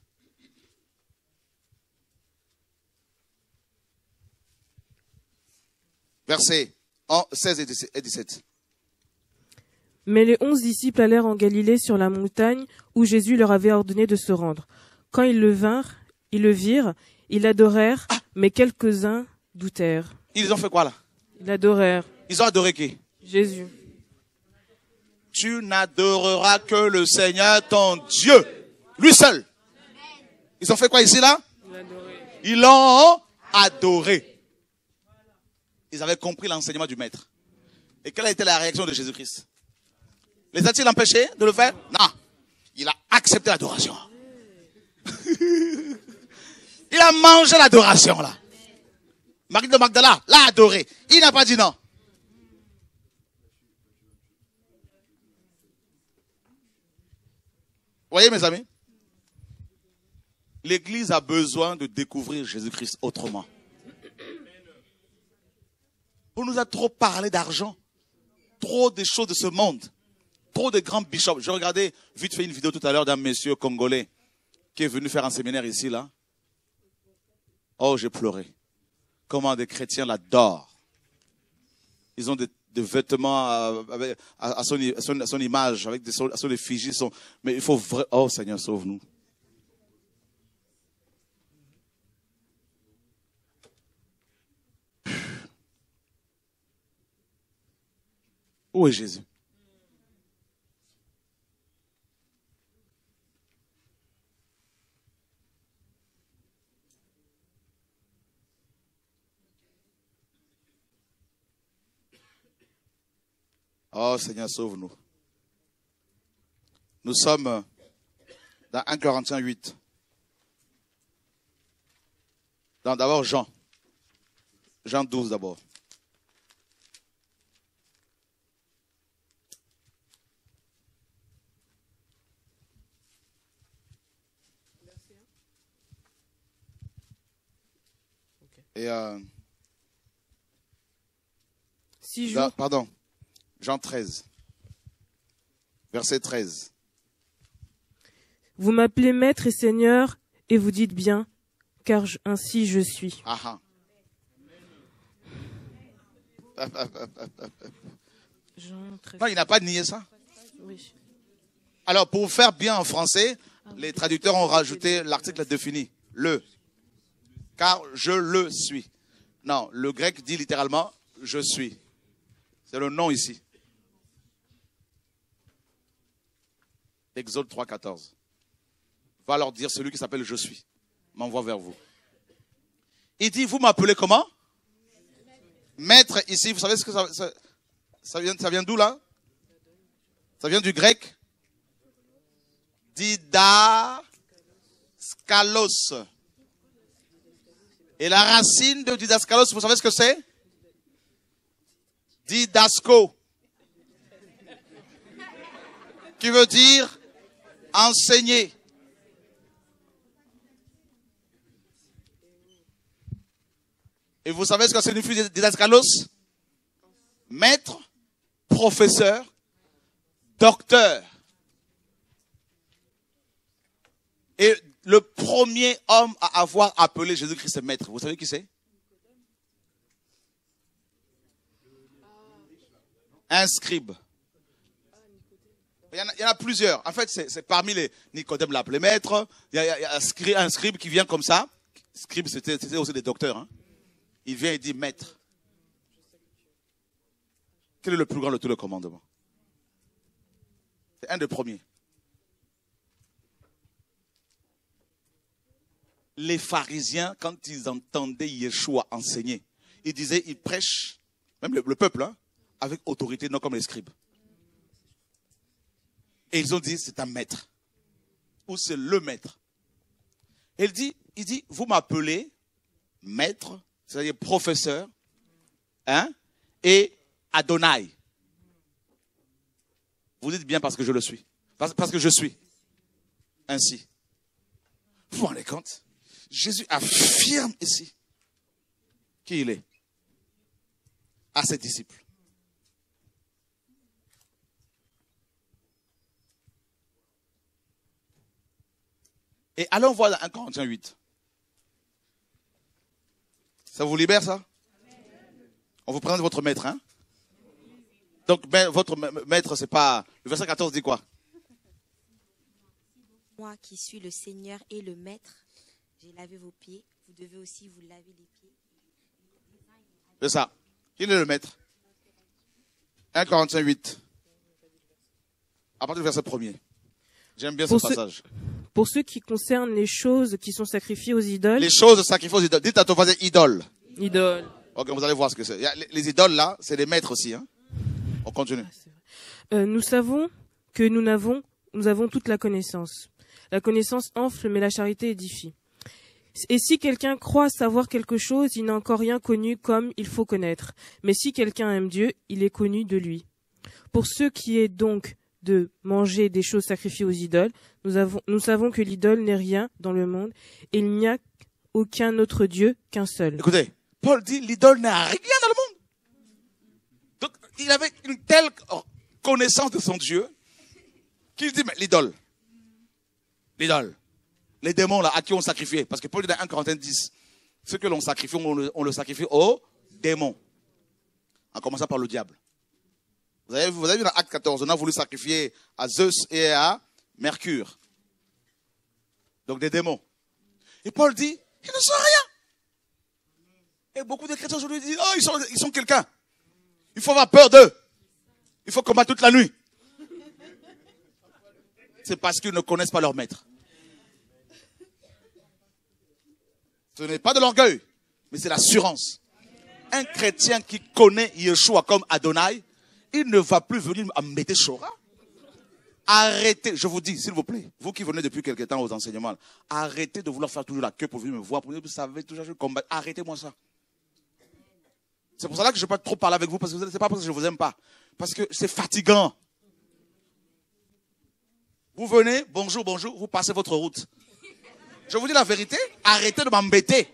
Versets 16 et 17. Mais les 11 disciples allèrent en Galilée sur la montagne où Jésus leur avait ordonné de se rendre. Quand ils le virent, ils l'adorèrent, mais quelques-uns doutèrent. Ils ont fait quoi là? Ils l'adorèrent. Ils ont adoré qui? Jésus. Tu n'adoreras que le Seigneur ton Dieu, lui seul. Ils ont fait quoi ici là? Ils l'ont adoré. Ils avaient compris l'enseignement du maître. Et quelle a été la réaction de Jésus-Christ? Les a-t-il empêchés de le faire? Non. Il a accepté l'adoration. Il a mangé l'adoration là. Marie de Magdala l'a adoré. Il n'a pas dit non. Voyez mes amis, l'Église a besoin de découvrir Jésus-Christ autrement. On nous a trop parlé d'argent, trop des choses de ce monde, trop de grands bishops. Je regardais vite fait une vidéo tout à l'heure d'un monsieur congolais qui est venu faire un séminaire ici là. Oh, j'ai pleuré. Comment des chrétiens l'adorent. Ils ont des vêtements à son image, avec son effigie. Mais il faut vraiment... Oh Seigneur, sauve-nous. Où est Jésus? Oh Seigneur, sauve-nous. Nous sommes dans 1 Corinthiens 8. D'abord Jean. Jean 12 d'abord. Et pardon, Jean 13, verset 13. Vous m'appelez maître et seigneur, et vous dites bien, car ainsi je suis. Ah Jean 13. Non, il n'a pas nié ça. Oui. Alors, pour faire bien en français, les traducteurs ont rajouté l'article défini. Le. Car je le suis. Non, le grec dit littéralement je suis. C'est le nom ici. Exode 3, 14. Va leur dire celui qui s'appelle je suis m'envoie vers vous. Il dit vous m'appelez comment? Maître ici, vous savez ce que ça vient d'où là? Ça vient du grec didaskalos. Et la racine de didaskalos, vous savez ce que c'est? Didasco. Qui veut dire enseigner. Et vous savez ce que signifie didaskalos? Maître, professeur, docteur. Et le premier homme à avoir appelé Jésus-Christ maître, vous savez qui c'est? Un scribe. Il y en a plusieurs. En fait, c'est parmi les... Nicodème l'appelait maître. Il y a un scribe qui vient comme ça. Scribe, c'était aussi des docteurs. Hein. Il vient et dit maître. Quel est le plus grand de tous les commandements? C'est un des premiers. les pharisiens, quand ils entendaient Yeshua enseigner, ils disaient, ils prêchent, même le peuple, hein, avec autorité, non comme les scribes. Et ils ont dit, c'est un maître. Ou c'est le maître. Et il dit, vous m'appelez maître, c'est-à-dire professeur, hein, et Adonai. Vous dites bien parce que je le suis. Parce que je suis ainsi. Vous vous rendez compte? Jésus affirme ici qui il est à ses disciples. Et allons voir dans 1 Corinthiens 8. Ça vous libère, ça? On vous présente votre maître, hein? Donc, votre maître, c'est pas... Le verset 14 dit quoi? Moi qui suis le Seigneur et le Maître, j'ai lavé vos pieds, vous devez aussi vous laver les pieds. C'est ça. Qui est le maître? 1 Corinthiens 8. À partir du verset 1er. J'aime bien ce passage. Pour ceux qui concernent les choses qui sont sacrifiées aux idoles. Les choses sacrifiées aux idoles. Dites à ton voisin idole. Idole. Ok, vous allez voir ce que c'est. Les idoles là, c'est des maîtres aussi. Hein. On continue. Nous savons que nous avons toute la connaissance. La connaissance enfle, mais la charité édifie. Et si quelqu'un croit savoir quelque chose, il n'a encore rien connu comme il faut connaître. Mais si quelqu'un aime Dieu, il est connu de lui. Pour ce qui est donc de manger des choses sacrifiées aux idoles, nous savons que l'idole n'est rien dans le monde, et il n'y a aucun autre Dieu qu'un seul. Écoutez, Paul dit l'idole n'est rien dans le monde. Donc, il avait une telle connaissance de son Dieu qu'il dit, mais l'idole, les démons là, à qui on sacrifiait, parce que Paul dit dans 1 Corinthiens 10, ce que l'on sacrifie, on le sacrifie aux démons, en commençant par le diable. Vous avez vu dans Acte 14, on a voulu sacrifier à Zeus et à Mercure. Donc des démons. Et Paul dit, ils ne sont rien. Et beaucoup de chrétiens aujourd'hui disent, oh, ils sont quelqu'un. Il faut avoir peur d'eux. Il faut combattre toute la nuit. C'est parce qu'ils ne connaissent pas leur maître. Ce n'est pas de l'orgueil, mais c'est l'assurance. Un chrétien qui connaît Yeshua comme Adonai, il ne va plus venir embêter Shora. Arrêtez, je vous dis, s'il vous plaît, vous qui venez depuis quelque temps aux enseignements, arrêtez de vouloir faire toujours la queue pour venir me voir, pour dire, vous savez, toujours je combat. Arrêtez-moi ça. C'est pour ça que je ne peux pas trop parler avec vous, parce que c'est pas parce que je ne vous aime pas. Parce que c'est fatigant. Vous venez, bonjour, vous passez votre route. Je vous dis la vérité, arrêtez de m'embêter.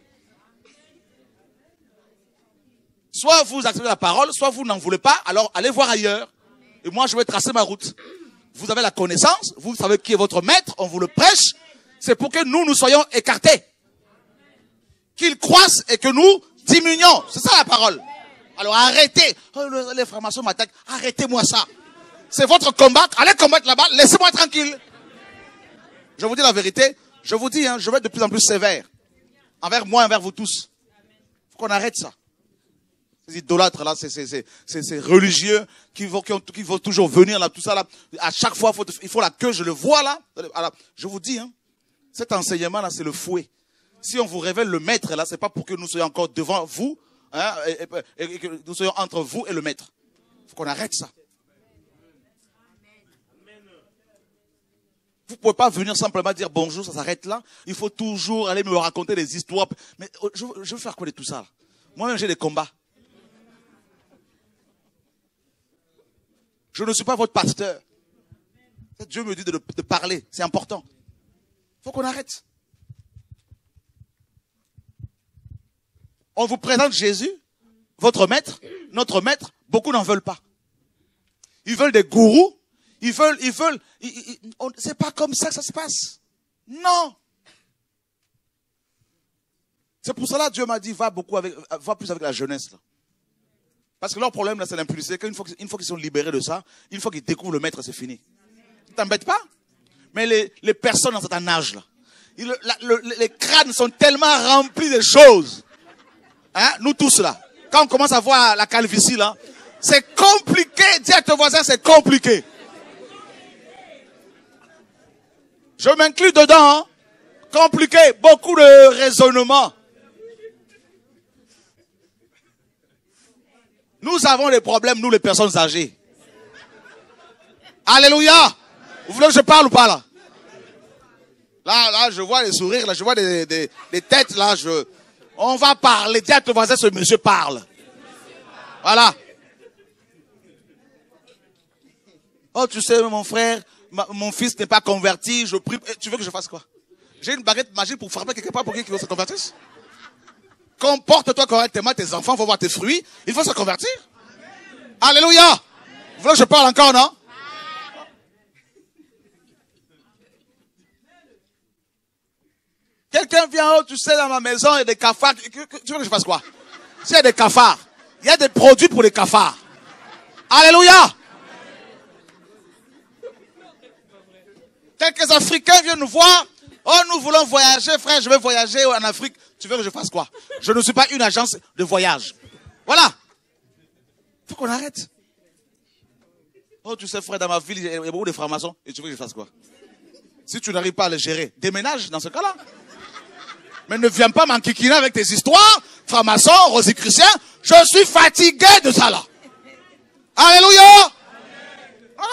Soit vous acceptez la parole, soit vous n'en voulez pas, alors allez voir ailleurs. Et moi, je vais tracer ma route. Vous avez la connaissance, vous savez qui est votre maître, on vous le prêche. C'est pour que nous soyons écartés. Qu'il croisse et que nous diminuions. C'est ça la parole. Alors arrêtez. Oh, les francs-maçons m'attaquent. Arrêtez-moi ça. C'est votre combat. Allez combattre là-bas. Laissez-moi tranquille. Je vous dis la vérité. Je vous dis, je vais être de plus en plus sévère. Envers moi, envers vous tous. Il faut qu'on arrête ça. Ces idolâtres là, ces religieux qui vont toujours venir là, tout ça là. À chaque fois, il faut la queue, je le vois là. Alors, je vous dis, cet enseignement là, c'est le fouet. Si on vous révèle le maître là, c'est pas pour que nous soyons encore devant vous, et que nous soyons entre vous et le maître. Il faut qu'on arrête ça. Vous pouvez pas venir simplement dire bonjour, ça s'arrête là. Il faut toujours aller me raconter des histoires. Mais je veux faire quoi de tout ça là? Moi-même, j'ai des combats. Je ne suis pas votre pasteur. Dieu me dit de parler, c'est important. Il faut qu'on arrête. On vous présente Jésus, votre maître, notre maître, beaucoup n'en veulent pas. Ils veulent des gourous, c'est pas comme ça que ça se passe. Non. C'est pour cela que Dieu m'a dit, va plus avec la jeunesse, là. Parce que leur problème, là, c'est l'impulsivité. Une fois qu'ils sont libérés de ça, une fois qu'ils découvrent le maître, c'est fini. Ne t'embête pas. Mais les personnes dans cet âge, là, les crânes sont tellement remplis de choses. Nous tous, là. Quand on commence à voir la calvitie, là, c'est compliqué. Dis à ton voisin, c'est compliqué. Je m'inclus dedans. Compliqué, beaucoup de raisonnements. Nous avons des problèmes, nous les personnes âgées. Alléluia. Vous voulez que je parle ou pas là? Là, je vois les sourires, là, je vois des têtes, là, on va parler. Dis à ton voisin, ce monsieur parle. Voilà. Oh, tu sais, mon frère, mon fils n'est pas converti, je prie. Tu veux que je fasse quoi? J'ai une baguette magique pour frapper quelque part pour qu'il se convertisse? Comporte-toi correctement, tes enfants vont voir tes fruits, il faut se convertir. Alléluia. Vous voulez que je parle encore, non? Quelqu'un vient, oh, tu sais, dans ma maison, il y a des cafards. Tu veux que je fasse quoi? S'il y a des cafards, il y a des produits pour les cafards. Alléluia! Quelques Africains viennent nous voir. Oh, nous voulons voyager, frère, je vais voyager en Afrique. Tu veux que je fasse quoi? Je ne suis pas une agence de voyage. Voilà. Faut qu'on arrête. Oh, tu sais, frère, dans ma ville, il y a beaucoup de francs-maçons. Et tu veux que je fasse quoi? Si tu n'arrives pas à les gérer, déménage dans ce cas-là. Mais ne viens pas m'enquiquiner avec tes histoires, francs-maçons, rosicruciens. Je suis fatigué de ça là. Alléluia. Voilà.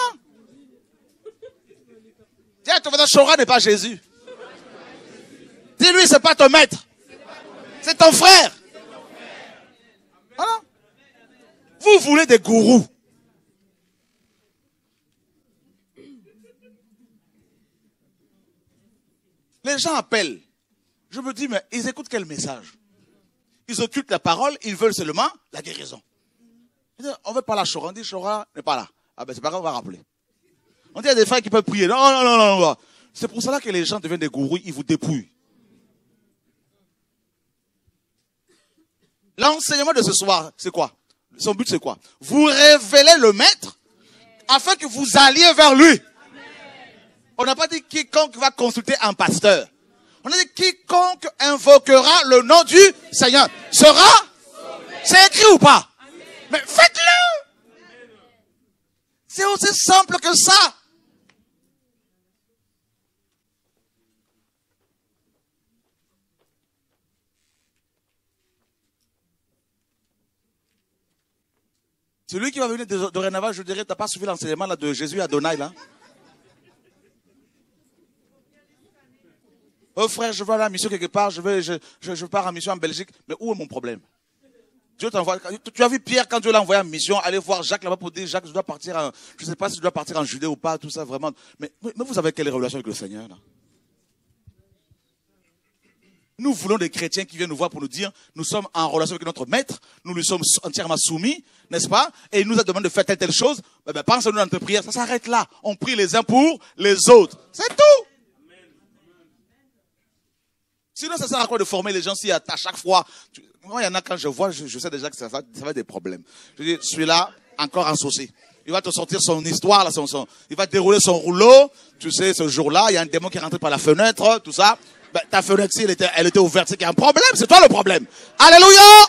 Tiens, ton voisin, Chora n'est pas Jésus. Dis-lui, c'est pas ton maître. C'est ton frère. Voilà. Vous voulez des gourous. Les gens appellent. Je me dis, mais ils écoutent quel message? Ils occultent la parole, ils veulent seulement la guérison. On veut pas la Chora. On dit, Chora n'est pas là. Ah ben c'est pas grave, on va rappeler. On dit, il y a des frères qui peuvent prier. Non, non, non, non, non. C'est pour cela que les gens deviennent des gourous, ils vous dépouillent. L'enseignement de ce soir, c'est quoi? Son but, c'est quoi? Vous révélez le maître afin que vous alliez vers lui. On n'a pas dit quiconque va consulter un pasteur. On a dit quiconque invoquera le nom du Seigneur sera. C'est écrit ou pas? Mais faites-le. C'est aussi simple que ça. Celui qui va venir dorénavant, je dirais, t'as pas suivi l'enseignement là de Jésus Adonai là? Oh frère, je vais aller en mission quelque part, je pars en mission en Belgique, mais où est mon problème? Dieu t'envoie. Tu as vu Pierre quand Dieu l'a envoyé en mission, aller voir Jacques là-bas pour dire, Jacques, je dois partir je sais pas si je dois partir en Judée ou pas, tout ça vraiment. Mais vous avez quelle relation avec le Seigneur là? Nous voulons des chrétiens qui viennent nous voir pour nous dire, nous sommes en relation avec notre maître, nous lui sommes entièrement soumis, n'est-ce pas? Et il nous a demandé de faire telle chose. Pense-nous dans notre prière, ça s'arrête là. On prie les uns pour les autres. C'est tout. Sinon, ça sert à quoi de former les gens si à chaque fois, moi, il y en a quand je vois, je sais déjà que ça va être des problèmes. Je dis, celui-là, encore un souci. Il va te sortir son histoire, là, il va dérouler son rouleau. Tu sais, ce jour-là, il y a un démon qui est rentré par la fenêtre, tout ça. Ta fenêtre, si elle était ouverte, c'est qu'il y a un problème, c'est toi le problème. Alléluia!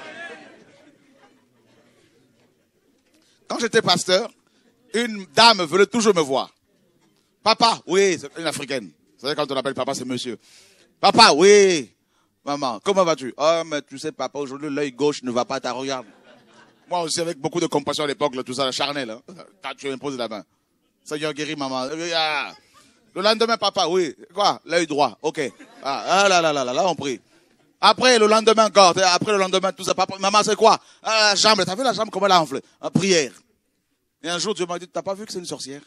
Quand j'étais pasteur, une dame venait toujours me voir. Papa, oui, c'est une africaine. Vous savez, quand on appelle papa, c'est monsieur. Papa, oui. Maman, comment vas-tu? Oh, mais tu sais, papa, aujourd'hui, l'œil gauche ne va pas, t'as regarde. Moi aussi, avec beaucoup de compassion à l'époque, tout ça, charnel, hein, quand tu imposes la main. Seigneur guéris, maman. Le lendemain, papa, oui. Quoi? L'œil droit. Ok. Là, on prie. Après, le lendemain, encore. Après, le lendemain, tout ça. Papa, maman, c'est quoi? La jambe. T'as vu la jambe, comment elle a enflé? Prière. Et un jour, Dieu m'a dit, t'as pas vu que c'est une sorcière?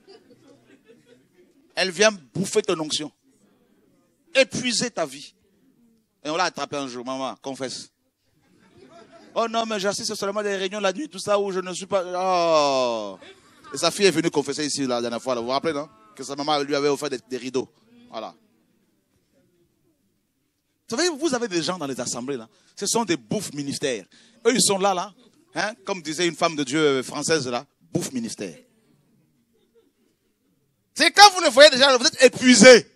Elle vient bouffer ton onction. Épuiser ta vie. Et on l'a attrapé un jour. Maman, confesse. Oh non, mais j'assiste seulement à des réunions la nuit, tout ça, où je ne suis pas... Oh. Et sa fille est venue confesser ici, la dernière fois. Là. Vous vous rappelez, non? Que sa maman lui avait offert des rideaux. Voilà. Vous savez, vous avez des gens dans les assemblées, là. Ce sont des bouffes ministères. Eux, ils sont là. Hein? Comme disait une femme de Dieu française, là. Bouffe ministère. C'est quand vous le voyez déjà, vous êtes épuisé.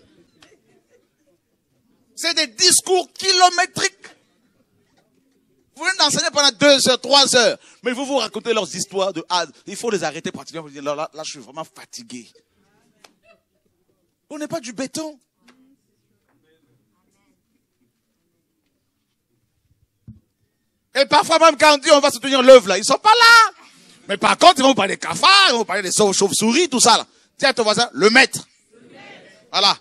C'est des discours kilométriques. Vous venez d'enseigner pendant 2 heures, 3 heures. Mais vous racontez leurs histoires de il faut les arrêter pratiquement. Là, je suis vraiment fatigué. On n'est pas du béton. Et parfois même quand on dit on va soutenir l'œuvre là, ils sont pas là. Mais par contre, ils vont parler des cafards, ils vont parler des chauves-souris, tout ça là. Tiens ton voisin, le maître. Voilà.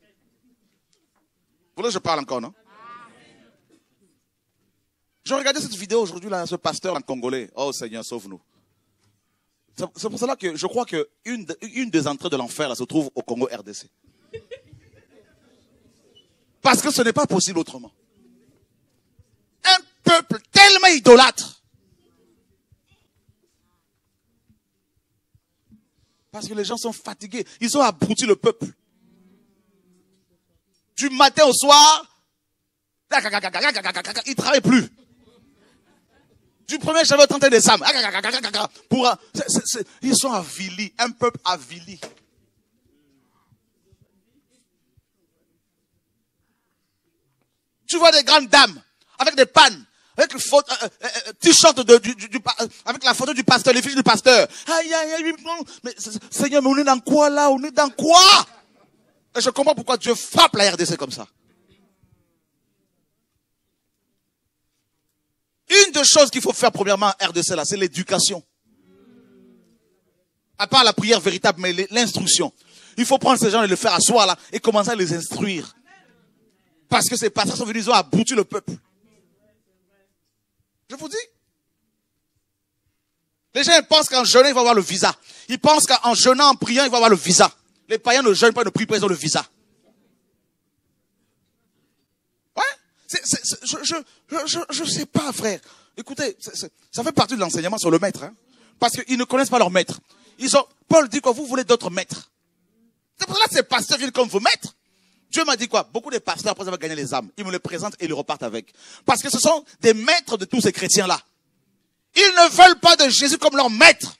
Vous voulez que je parle encore, non? Je regardais cette vidéo aujourd'hui là, ce pasteur en congolais. Oh Seigneur, sauve-nous. C'est pour cela que je crois que une des entrées de l'enfer là se trouve au Congo RDC. Parce que ce n'est pas possible autrement. Un peuple tellement idolâtre. Parce que les gens sont fatigués. Ils ont abruti le peuple. Du matin au soir, ils ne travaillent plus. Du 1er janvier au 31 décembre. Ils sont avilis. Un peuple avili. Tu vois des grandes dames avec des pannes, avec le t-shirt avec la photo du pasteur, les filles du pasteur. Aïe, aïe, aïe, mais Seigneur, mais on est dans quoi là? On est dans quoi? Et je comprends pourquoi Dieu frappe la RDC comme ça. Une des choses qu'il faut faire premièrement à RDC là, c'est l'éducation. À part la prière véritable, mais l'instruction. Il faut prendre ces gens et les faire asseoir là et commencer à les instruire. Parce que ces pasteurs sont venus, ils ont abouti le peuple. Je vous dis. Les gens ils pensent qu'en jeûnant, ils vont avoir le visa. Ils pensent qu'en jeûnant, en priant, ils vont avoir le visa. Les païens ne jeûnent pas, ne prient pas, ils ont le visa. Ouais. Je sais pas, frère. Écoutez, ça fait partie de l'enseignement sur le maître. Hein? Parce qu'ils ne connaissent pas leur maître. Paul dit quoi? Vous voulez d'autres maîtres. C'est pour cela que ces pasteurs viennent comme vos maîtres. Dieu m'a dit quoi? Beaucoup de pasteurs, après avoir gagné les âmes, ils me les présentent et ils repartent avec. Parce que ce sont des maîtres de tous ces chrétiens-là. Ils ne veulent pas de Jésus comme leur maître.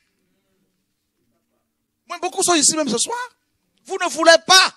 Moi, beaucoup sont ici même ce soir. Vous ne voulez pas.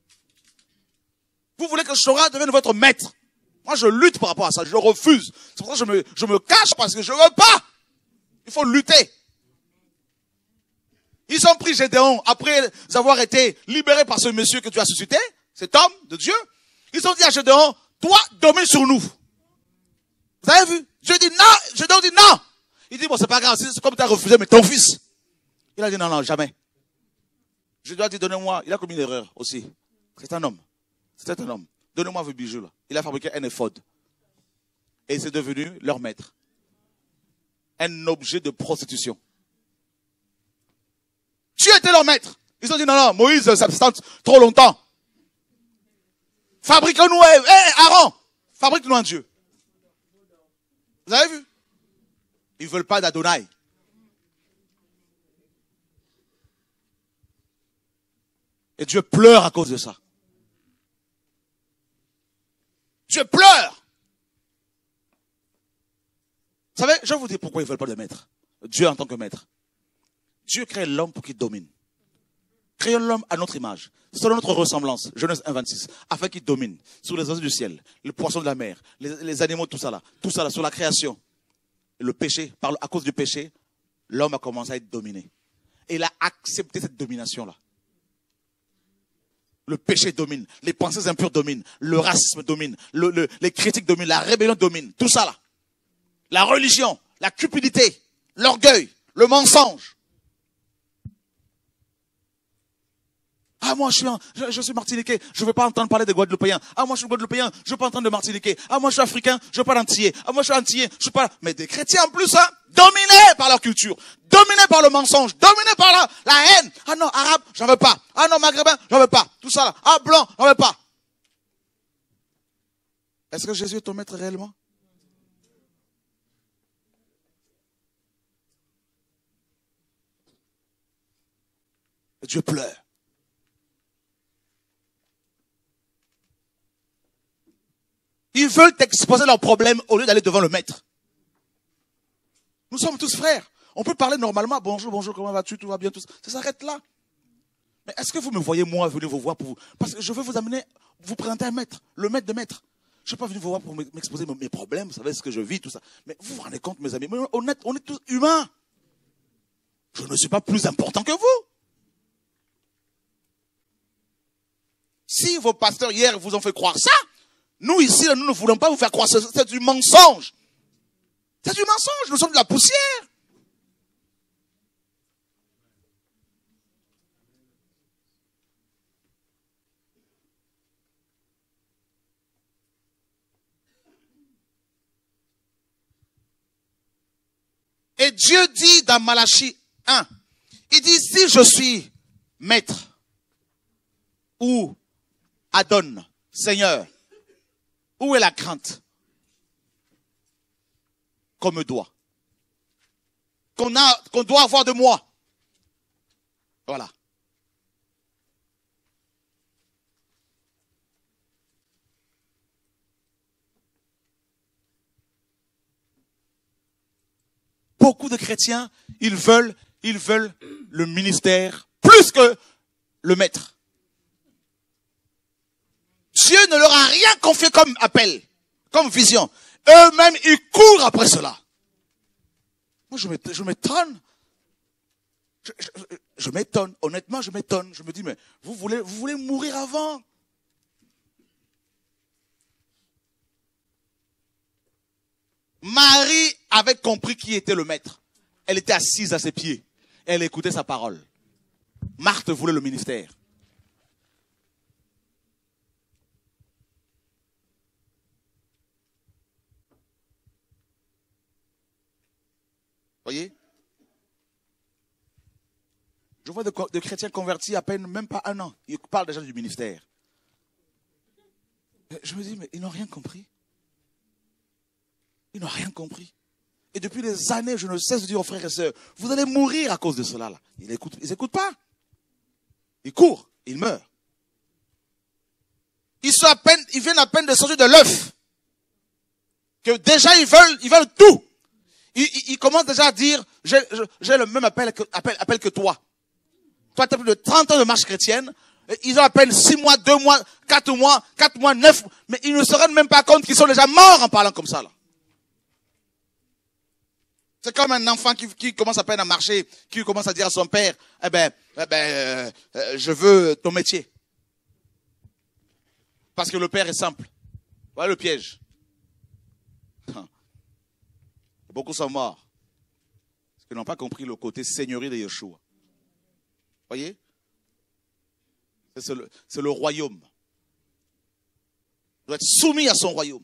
Vous voulez que Chora devienne votre maître. Moi, je lutte par rapport à ça. Je refuse. C'est pour ça que je me cache parce que je ne veux pas. Il faut lutter. Ils ont pris Gédéon après avoir été libérés par ce monsieur que tu as suscité. Cet homme de Dieu, ils ont dit à Gédéon, toi, domine sur nous. Vous avez vu? Dieu dit non, Gédéon dit non. Il dit, bon, c'est pas grave, c'est comme tu as refusé, mais ton fils. Il a dit, non, jamais. Gédéon dit, donnez-moi, il a commis une erreur aussi. C'est un homme. C'était un homme. Donnez-moi vos bijoux là. Il a fabriqué un éphod. Et c'est devenu leur maître. Un objet de prostitution. Dieu était leur maître. Ils ont dit, non, Moïse s'abstente trop longtemps. Fabriquons-nous, Aaron, fabrique-nous un Dieu. Vous avez vu? Ils ne veulent pas d'Adonai. Et Dieu pleure à cause de ça. Dieu pleure. Vous savez, je vais vous dire pourquoi ils ne veulent pas de maître. Dieu en tant que maître. Dieu crée l'homme pour qu'il domine. Créons l'homme à notre image, selon notre ressemblance, Genèse 1,26, afin qu'il domine sur les oiseaux du ciel, les poissons de la mer, les animaux, tout ça là, sur la création. Et le péché, à cause du péché, l'homme a commencé à être dominé. Et il a accepté cette domination-là. Le péché domine, les pensées impures dominent, le racisme domine, les critiques dominent, la rébellion domine, tout ça là. La religion, la cupidité, l'orgueil, le mensonge. Ah, moi, je suis martiniquais, je ne veux pas entendre parler des Guadeloupéens. Ah, moi, je suis Guadeloupéen, je ne veux pas entendre de martiniquais. Ah, moi, je suis africain, je ne veux pas d'antillais. Ah, moi, je suis antillais, je ne suis pas... Mais des chrétiens en plus, hein, dominés par leur culture, dominés par le mensonge, dominés par la haine. Ah non, arabe, j'en veux pas. Ah non, maghrébin, j'en veux pas. Tout ça là. Ah, blanc, j'en veux pas. Est-ce que Jésus est ton maître réellement? Dieu pleure. Ils veulent exposer leurs problèmes au lieu d'aller devant le maître. Nous sommes tous frères. On peut parler normalement. Bonjour, comment vas-tu? Tout va bien, tout ça. Ça s'arrête là. Mais est-ce que vous me voyez, moi, venir vous voir pour vous? Parce que je veux vous amener, vous présenter un maître, le maître de maître. Je ne suis pas venu vous voir pour m'exposer mes problèmes, vous savez ce que je vis, tout ça. Mais vous vous rendez compte, mes amis, on est tous humains. Je ne suis pas plus important que vous. Si vos pasteurs hier vous ont fait croire ça, nous ici, nous ne voulons pas vous faire croire, c'est du mensonge. C'est du mensonge, nous sommes de la poussière. Et Dieu dit dans Malachie 1, il dit, si je suis maître ou Adon, Seigneur, où est la crainte qu'on me doit, qu'on doit avoir de moi? Voilà. Beaucoup de chrétiens, ils veulent le ministère plus que le maître. Dieu ne leur a rien confié comme appel, comme vision. Eux-mêmes, ils courent après cela. Moi, je m'étonne. Je m'étonne. Honnêtement, je m'étonne. Je me dis, mais vous voulez mourir avant? Marie avait compris qui était le maître. Elle était assise à ses pieds. Elle écoutait sa parole. Marthe voulait le ministère. Voyez? Je vois de chrétiens convertis à peine, même pas un an. Ils parlent déjà du ministère. Je me dis, mais ils n'ont rien compris. Ils n'ont rien compris. Et depuis des années, je ne cesse de dire aux frères et sœurs, vous allez mourir à cause de cela. Là. Ils n'écoutent pas. Ils courent, ils meurent. Ils viennent à peine de sortir de l'œuf. Que déjà ils veulent tout. Ils commencent déjà à dire, j'ai le même appel que toi. Toi, tu as plus de 30 ans de marche chrétienne. Ils ont à peine 6 mois, 2 mois, 4 mois, 9. Mais ils ne se rendent même pas compte qu'ils sont déjà morts en parlant comme ça. Là. C'est comme un enfant qui commence à peine à marcher, qui commence à dire à son père, je veux ton métier. Parce que le père est simple. Voilà le piège. Beaucoup sont morts. Parce qu'ils n'ont pas compris le côté seigneurie de Yeshua. Voyez? C'est le royaume. On doit être soumis à son royaume.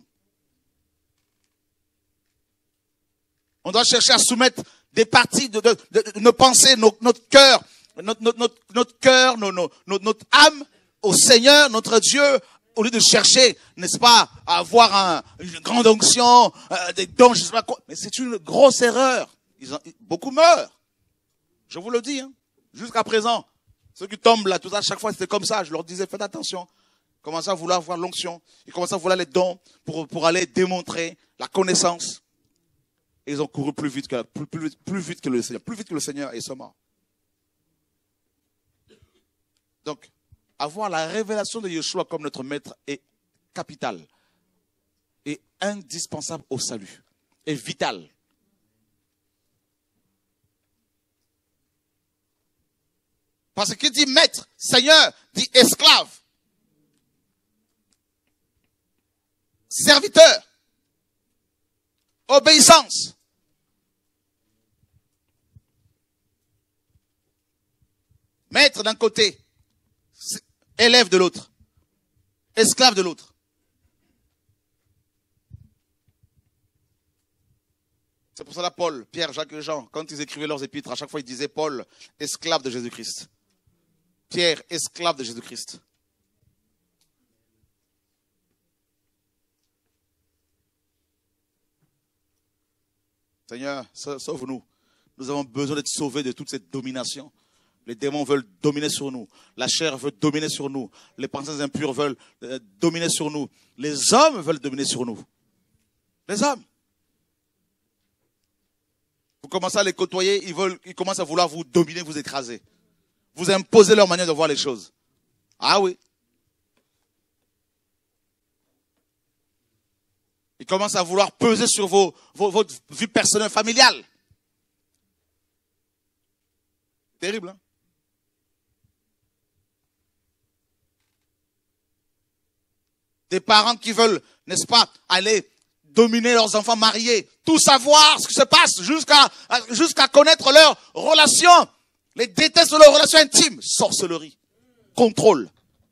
On doit chercher à soumettre des parties de nos pensées, notre cœur, notre âme au Seigneur, notre Dieu, au lieu de chercher, n'est-ce pas, à avoir une grande onction, des dons, je sais pas quoi. Mais c'est une grosse erreur. Beaucoup meurent. Je vous le dis, hein. Jusqu'à présent. Ceux qui tombent là, tout ça, chaque fois c'était comme ça. Je leur disais, faites attention. Ils commençaient à vouloir avoir l'onction. Ils commençaient à vouloir les dons pour aller démontrer la connaissance. Et ils ont couru plus vite que le Seigneur. Plus vite que le Seigneur et ils sont morts. Donc, avoir la révélation de Yeshua comme notre maître est capital. Et indispensable au salut. Et vital. Parce qu'il dit maître, Seigneur, dit esclave, serviteur, obéissance. Maître d'un côté, élève de l'autre, esclave de l'autre. C'est pour ça que Paul, Pierre, Jacques et Jean, quand ils écrivaient leurs épîtres, à chaque fois ils disaient Paul, esclave de Jésus-Christ. Pierre, esclave de Jésus-Christ. Seigneur, sauve-nous. Nous avons besoin d'être sauvés de toute cette domination. Les démons veulent dominer sur nous. La chair veut dominer sur nous. Les pensées impures veulent dominer sur nous. Les hommes veulent dominer sur nous. Les hommes. Vous commencez à les côtoyer, ils commencent à vouloir vous dominer, vous écraser. Vous imposez leur manière de voir les choses. Ah oui. Ils commencent à vouloir peser sur votre vie personnelle, familiale. Terrible, hein? Des parents qui veulent, n'est-ce pas, aller dominer leurs enfants mariés, tout savoir ce qui se passe jusqu'à connaître leurs relations, les détestent leurs relations intimes, sorcellerie, contrôle.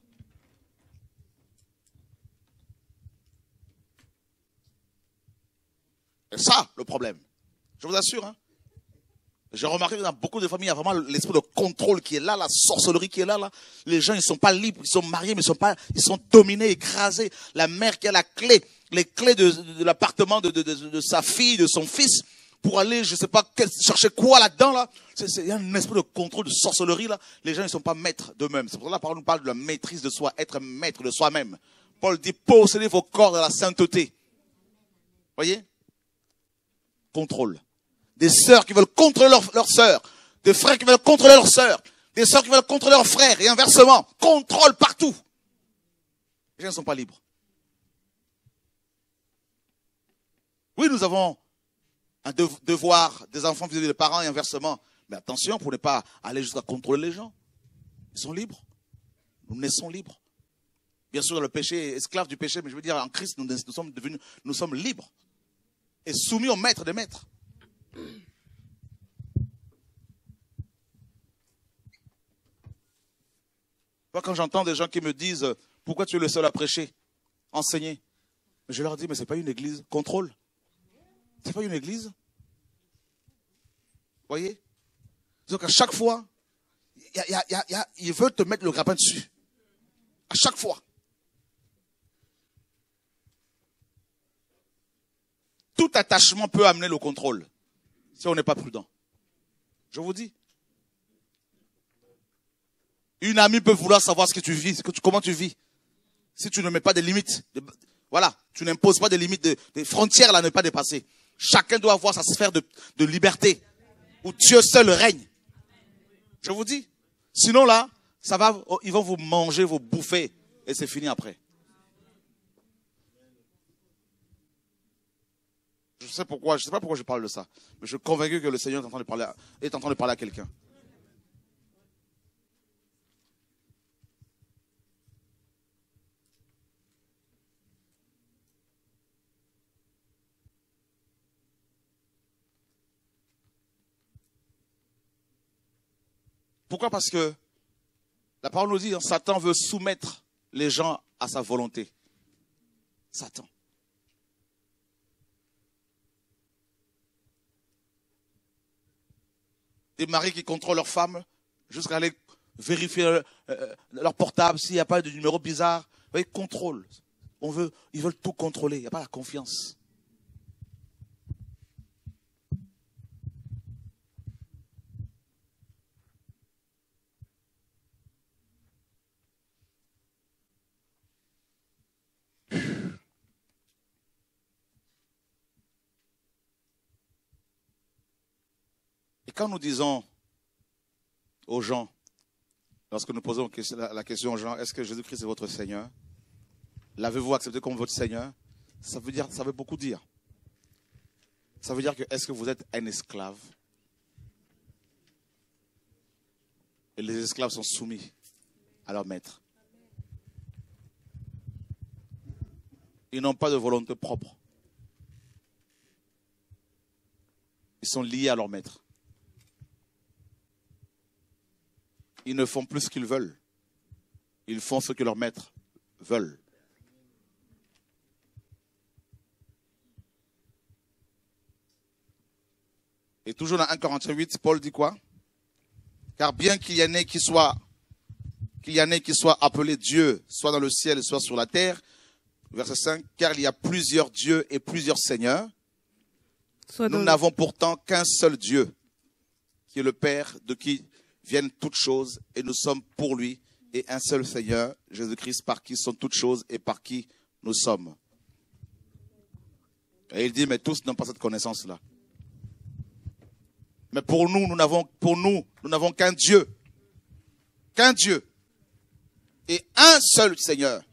Et ça, le problème. Je vous assure, hein. J'ai remarqué que dans beaucoup de familles, il y a vraiment l'esprit de contrôle qui est là, la sorcellerie qui est là, là. Les gens, ils sont pas libres, ils sont mariés, mais ils sont dominés, écrasés. La mère qui a les clés de l'appartement de sa fille, de son fils, pour aller, je sais pas, chercher quoi là-dedans, là. Il y a un esprit de contrôle, de sorcellerie, là. Les gens, ils sont pas maîtres d'eux-mêmes. C'est pour ça que la parole nous parle de la maîtrise de soi, être maître de soi-même. Paul dit, possédez vos corps dans la sainteté. Voyez? Contrôle. Des sœurs qui veulent contrôler leurs sœurs. Des frères qui veulent contrôler leurs sœurs. Des sœurs qui veulent contrôler leurs frères. Et inversement. Contrôle partout. Les gens ne sont pas libres. Oui, nous avons un devoir des enfants vis-à-vis des parents et inversement. Mais attention pour ne pas aller jusqu'à contrôler les gens. Ils sont libres. Nous naissons libres. Bien sûr, le péché est esclave du péché, mais je veux dire, en Christ, nous sommes libres. Et soumis au maître des maîtres. Moi, quand j'entends des gens qui me disent « Pourquoi tu es le seul à prêcher, enseigner ?» Je leur dis « Mais ce n'est pas une église. Contrôle. Ce n'est pas une église. » Vous voyez? Donc à chaque fois, ils veulent te mettre le grappin dessus. À chaque fois. Tout attachement peut amener le contrôle. Si on n'est pas prudent. Je vous dis. Une amie peut vouloir savoir ce que tu vis, comment tu vis. Si tu ne mets pas de limites, voilà, tu n'imposes pas de limites, des frontières là à ne pas dépasser. Chacun doit avoir sa sphère de liberté, où Dieu seul règne. Je vous dis. Sinon là, ils vont vous manger, vous bouffer, et c'est fini après. Je sais pas pourquoi je parle de ça. Mais je suis convaincu que le Seigneur est en train de parler à quelqu'un. Pourquoi? Parce que la parole nous dit, Satan veut soumettre les gens à sa volonté. Satan. Des maris qui contrôlent leurs femmes jusqu'à aller vérifier leur portable s'il n'y a pas de numéro bizarre. Vous voyez, contrôle. Ils veulent tout contrôler. Il n'y a pas la confiance. Et quand nous disons aux gens, lorsque nous posons la question aux gens, est-ce que Jésus-Christ est votre Seigneur? L'avez-vous accepté comme votre Seigneur? Ça veut beaucoup dire. Ça veut dire que est-ce que vous êtes un esclave? Et les esclaves sont soumis à leur maître. Ils n'ont pas de volonté propre. Ils sont liés à leur maître. Ils ne font plus ce qu'ils veulent. Ils font ce que leurs maîtres veulent. Et toujours dans 1 Corinthiens 8, Paul dit quoi? Car bien qu'il y en ait qui soient appelés Dieu, soit dans le ciel, soit sur la terre, verset 5, car il y a plusieurs dieux et plusieurs seigneurs. Nous n'avons pourtant qu'un seul Dieu, qui est le Père, de qui viennent toutes choses, et nous sommes pour lui, et un seul Seigneur, Jésus-Christ, par qui sont toutes choses et par qui nous sommes. Et il dit, mais tous n'ont pas cette connaissance-là. Mais pour nous, nous n'avons qu'un Dieu. Qu'un Dieu. Et un seul Seigneur.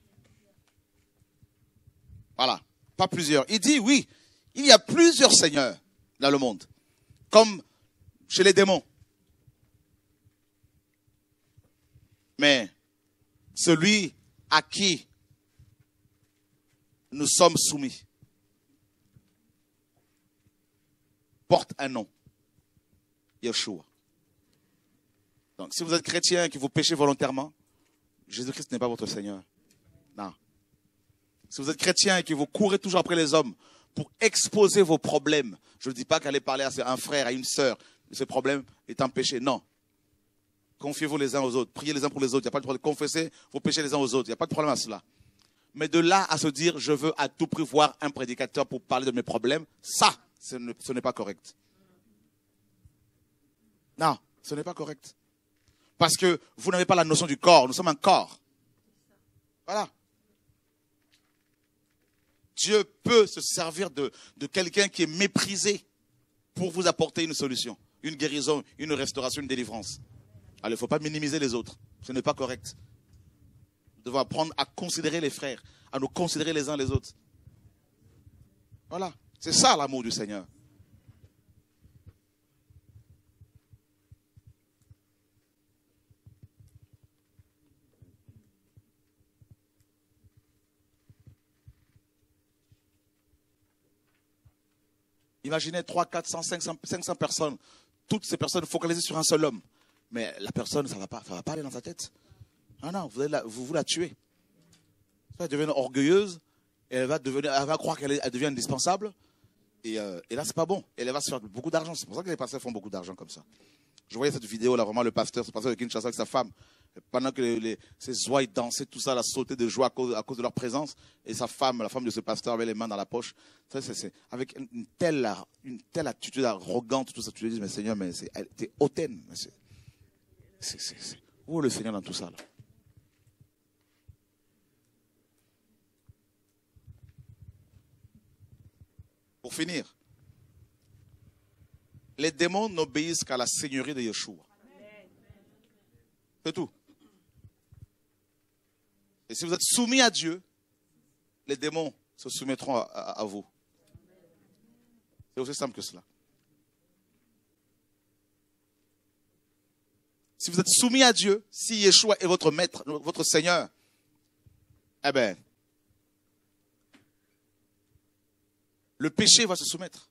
Voilà. Pas plusieurs. Il dit, oui, il y a plusieurs seigneurs dans le monde. Comme chez les démons. Mais celui à qui nous sommes soumis, porte un nom. Yeshua. Donc, si vous êtes chrétien et que vous péchez volontairement, Jésus-Christ n'est pas votre Seigneur. Non. Si vous êtes chrétien et que vous courez toujours après les hommes pour exposer vos problèmes, je ne dis pas qu'aller parler à un frère, à une sœur, de ces problèmes étant péché. Non. Confiez-vous les uns aux autres. Priez les uns pour les autres. Il n'y a pas de problème. Confessez vos péchés les uns aux autres. Il n'y a pas de problème à cela. Mais de là à se dire, je veux à tout prix voir un prédicateur pour parler de mes problèmes, ça, ce n'est pas correct. Non, ce n'est pas correct. Parce que vous n'avez pas la notion du corps. Nous sommes un corps. Voilà. Dieu peut se servir de quelqu'un qui est méprisé pour vous apporter une solution, une guérison, une restauration, une délivrance. Alors, il ne faut pas minimiser les autres. Ce n'est pas correct. Nous devons apprendre à considérer les frères, à nous considérer les uns les autres. Voilà. C'est ça l'amour du Seigneur. Imaginez 300, 400, 500 personnes. Toutes ces personnes focalisées sur un seul homme. Mais la personne, ça ne va pas aller dans sa tête. Ah non, vous la tuez. Elle va devenir orgueilleuse. Et elle va croire qu'elle devient indispensable. Et là, c'est pas bon. Et elle va se faire beaucoup d'argent. C'est pour ça que les pasteurs font beaucoup d'argent comme ça. Je voyais cette vidéo là, vraiment le pasteur de Kinshasa avec sa femme. Pendant que ces oies dansaient, tout ça, la sauté de joie à cause de leur présence. Et sa femme, la femme de ce pasteur, avait les mains dans la poche. Ça, c'est avec une telle attitude arrogante, tout ça. Tu te dis, mais Seigneur, mais t'es hautaine. Où est le Seigneur dans tout ça là? Pour finir, les démons n'obéissent qu'à la seigneurie de Yeshua. C'est tout. Et si vous êtes soumis à Dieu, les démons se soumettront à vous. C'est aussi simple que cela. Si vous êtes soumis à Dieu, si Yeshua est votre maître, votre Seigneur, eh bien, le péché va se soumettre.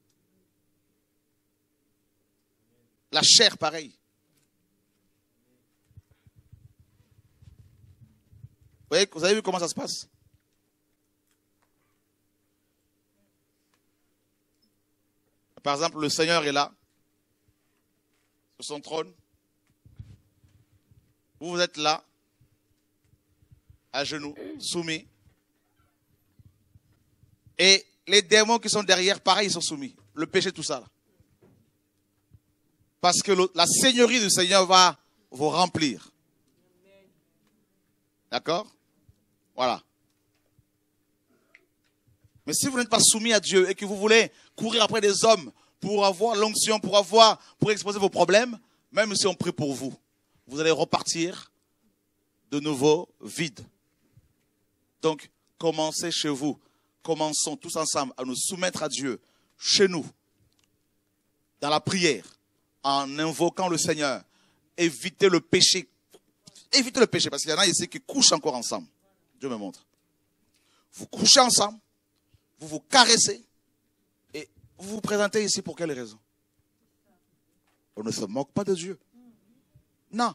La chair, pareil. Vous avez vu comment ça se passe? Par exemple, le Seigneur est là, sur son trône. Vous êtes là, à genoux, soumis. Et les démons qui sont derrière, pareil, ils sont soumis. Le péché, tout ça. Là. Parce que la seigneurie du Seigneur va vous remplir. D'accord? Voilà. Mais si vous n'êtes pas soumis à Dieu et que vous voulez courir après des hommes pour avoir l'onction, pour exposer vos problèmes, même si on prie pour vous, vous allez repartir de nouveau vide. Donc, commencez chez vous. Commençons tous ensemble à nous soumettre à Dieu, chez nous, dans la prière, en invoquant le Seigneur. Évitez le péché. Évitez le péché, parce qu'il y en a ici qui couchent encore ensemble. Dieu me montre. Vous couchez ensemble, vous vous caressez, et vous vous présentez ici pour quelle raison? On ne se moque pas de Dieu. Non.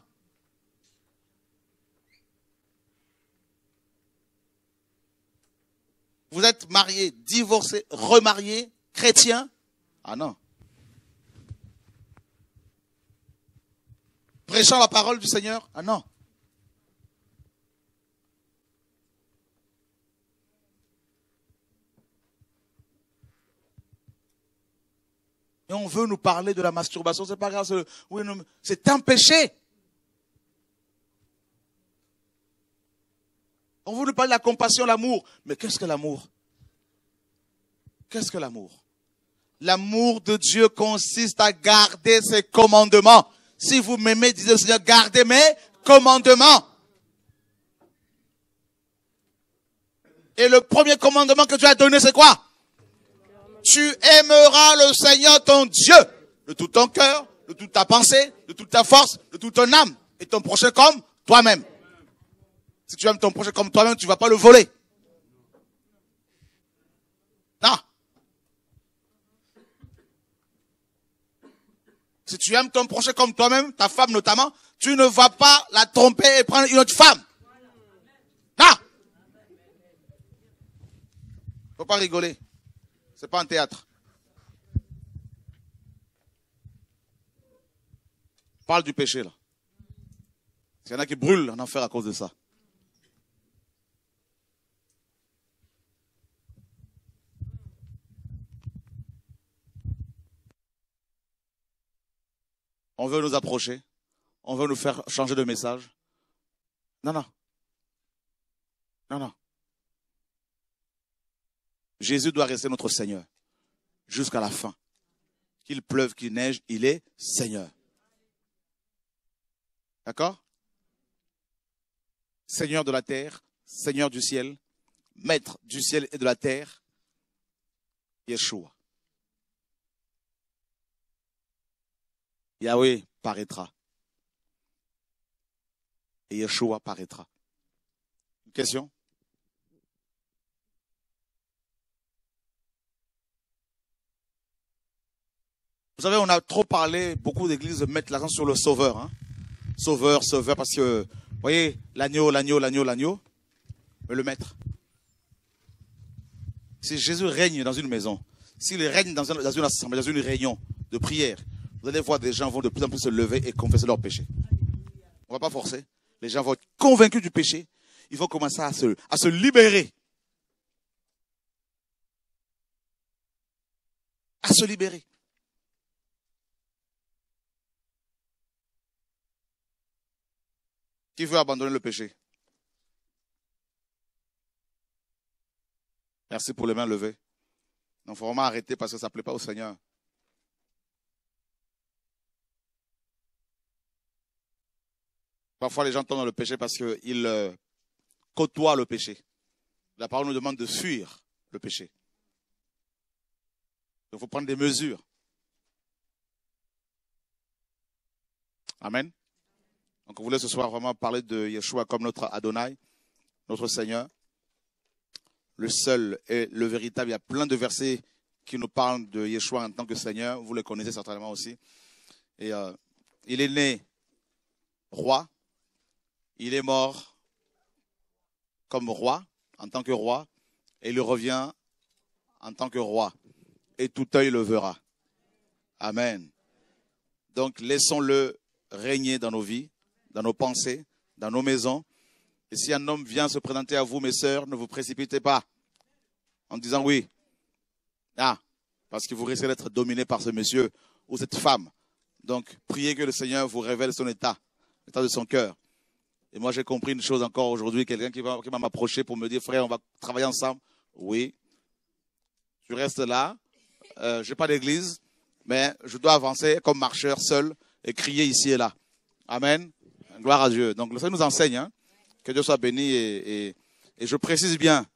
Vous êtes marié, divorcé, remarié, chrétien? Ah non. Prêchant la parole du Seigneur? Ah non. Et on veut nous parler de la masturbation, c'est pas grave, c'est un péché. On veut nous parler de la compassion, l'amour. Mais qu'est-ce que l'amour? Qu'est-ce que l'amour? L'amour de Dieu consiste à garder ses commandements. Si vous m'aimez, disait le Seigneur, gardez mes commandements. Et le premier commandement que Dieu a donné, c'est quoi? Tu aimeras le Seigneur ton Dieu de tout ton cœur, de toute ta pensée, de toute ta force, de toute ton âme, et ton prochain comme toi-même. Si tu aimes ton prochain comme toi-même, tu ne vas pas le voler. Non. Si tu aimes ton prochain comme toi-même, ta femme notamment, tu ne vas pas la tromper et prendre une autre femme. Non! Faut pas rigoler. C'est pas un théâtre. Parle du péché, là. Il y en a qui brûlent en enfer à cause de ça. On veut nous approcher. On veut nous faire changer de message. Non, non. Non, non. Jésus doit rester notre Seigneur jusqu'à la fin. Qu'il pleuve, qu'il neige, il est Seigneur. D'accord? Seigneur de la terre, Seigneur du ciel, Maître du ciel et de la terre, Yeshua. Yahweh paraîtra. Et Yeshua paraîtra. Une question? Vous savez, on a trop parlé, beaucoup d'églises mettent l'accent sur le sauveur. Hein? Sauveur, sauveur, parce que, vous voyez, l'agneau, mais le maître. Si Jésus règne dans une maison, s'il règne dans une assemblée, dans une réunion de prière, vous allez voir des gens vont de plus en plus se lever et confesser leurs péchés. On ne va pas forcer. Les gens vont être convaincus du péché. Ils vont commencer à se libérer. À se libérer. Qui veut abandonner le péché? Merci pour les mains levées. Donc, il faut vraiment arrêter parce que ça ne plaît pas au Seigneur. Parfois, les gens tombent dans le péché parce qu'ils côtoient le péché. La parole nous demande de fuir le péché. Donc, il faut prendre des mesures. Amen. Donc, on voulait ce soir vraiment parler de Yeshua comme notre Adonai, notre Seigneur. Le seul et le véritable. Il y a plein de versets qui nous parlent de Yeshua en tant que Seigneur. Vous les connaissez certainement aussi. Et il est né roi. Il est mort comme roi, en tant que roi. Et il revient en tant que roi. Et tout œil le verra. Amen. Donc, laissons-le régner dans nos vies, dans nos pensées, dans nos maisons. Et si un homme vient se présenter à vous, mes sœurs, ne vous précipitez pas en disant oui. Ah, parce que vous risquez d'être dominé par ce monsieur ou cette femme. Donc, priez que le Seigneur vous révèle son état, l'état de son cœur. Et moi, j'ai compris une chose encore aujourd'hui, quelqu'un qui va m'approcher pour me dire, frère, on va travailler ensemble. Oui, tu restes là. Je n'ai pas d'église, mais je dois avancer comme marcheur seul et crier ici et là. Amen. Gloire à Dieu. Donc, le Seigneur nous enseigne, hein, que Dieu soit béni et je précise bien,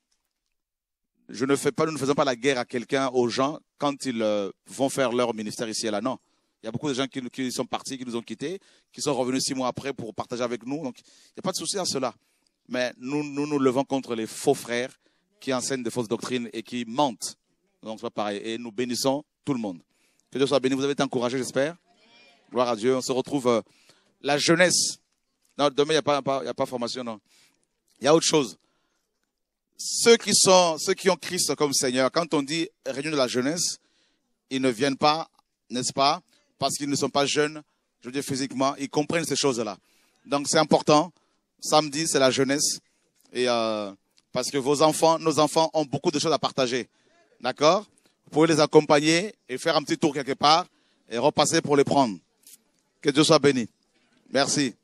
nous ne faisons pas la guerre à quelqu'un, aux gens, quand ils vont faire leur ministère ici et là. Non. Il y a beaucoup de gens qui sont partis, qui nous ont quittés, qui sont revenus 6 mois après pour partager avec nous. Donc, il n'y a pas de souci à cela. Mais nous levons contre les faux frères qui enseignent des fausses doctrines et qui mentent. Donc, c'est pas pareil. Et nous bénissons tout le monde. Que Dieu soit béni. Vous avez été encouragés, j'espère. Gloire à Dieu. On se retrouve la jeunesse. Non, demain, il n'y a pas formation, non. Il y a autre chose. Ceux qui ont Christ comme Seigneur, quand on dit réunion de la jeunesse, ils ne viennent pas, n'est-ce pas, parce qu'ils ne sont pas jeunes, je veux dire physiquement, ils comprennent ces choses-là. Donc c'est important. Samedi, c'est la jeunesse. Et parce que nos enfants ont beaucoup de choses à partager. D'accord? Vous pouvez les accompagner et faire un petit tour quelque part et repasser pour les prendre. Que Dieu soit béni. Merci.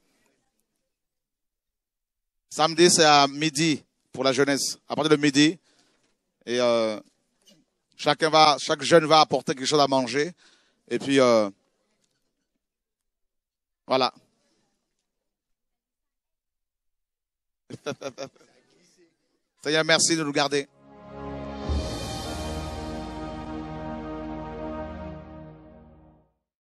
Samedi, c'est à midi pour la jeunesse. À partir de midi. Et chaque jeune va apporter quelque chose à manger. Et puis, voilà. Seigneur, merci de nous garder.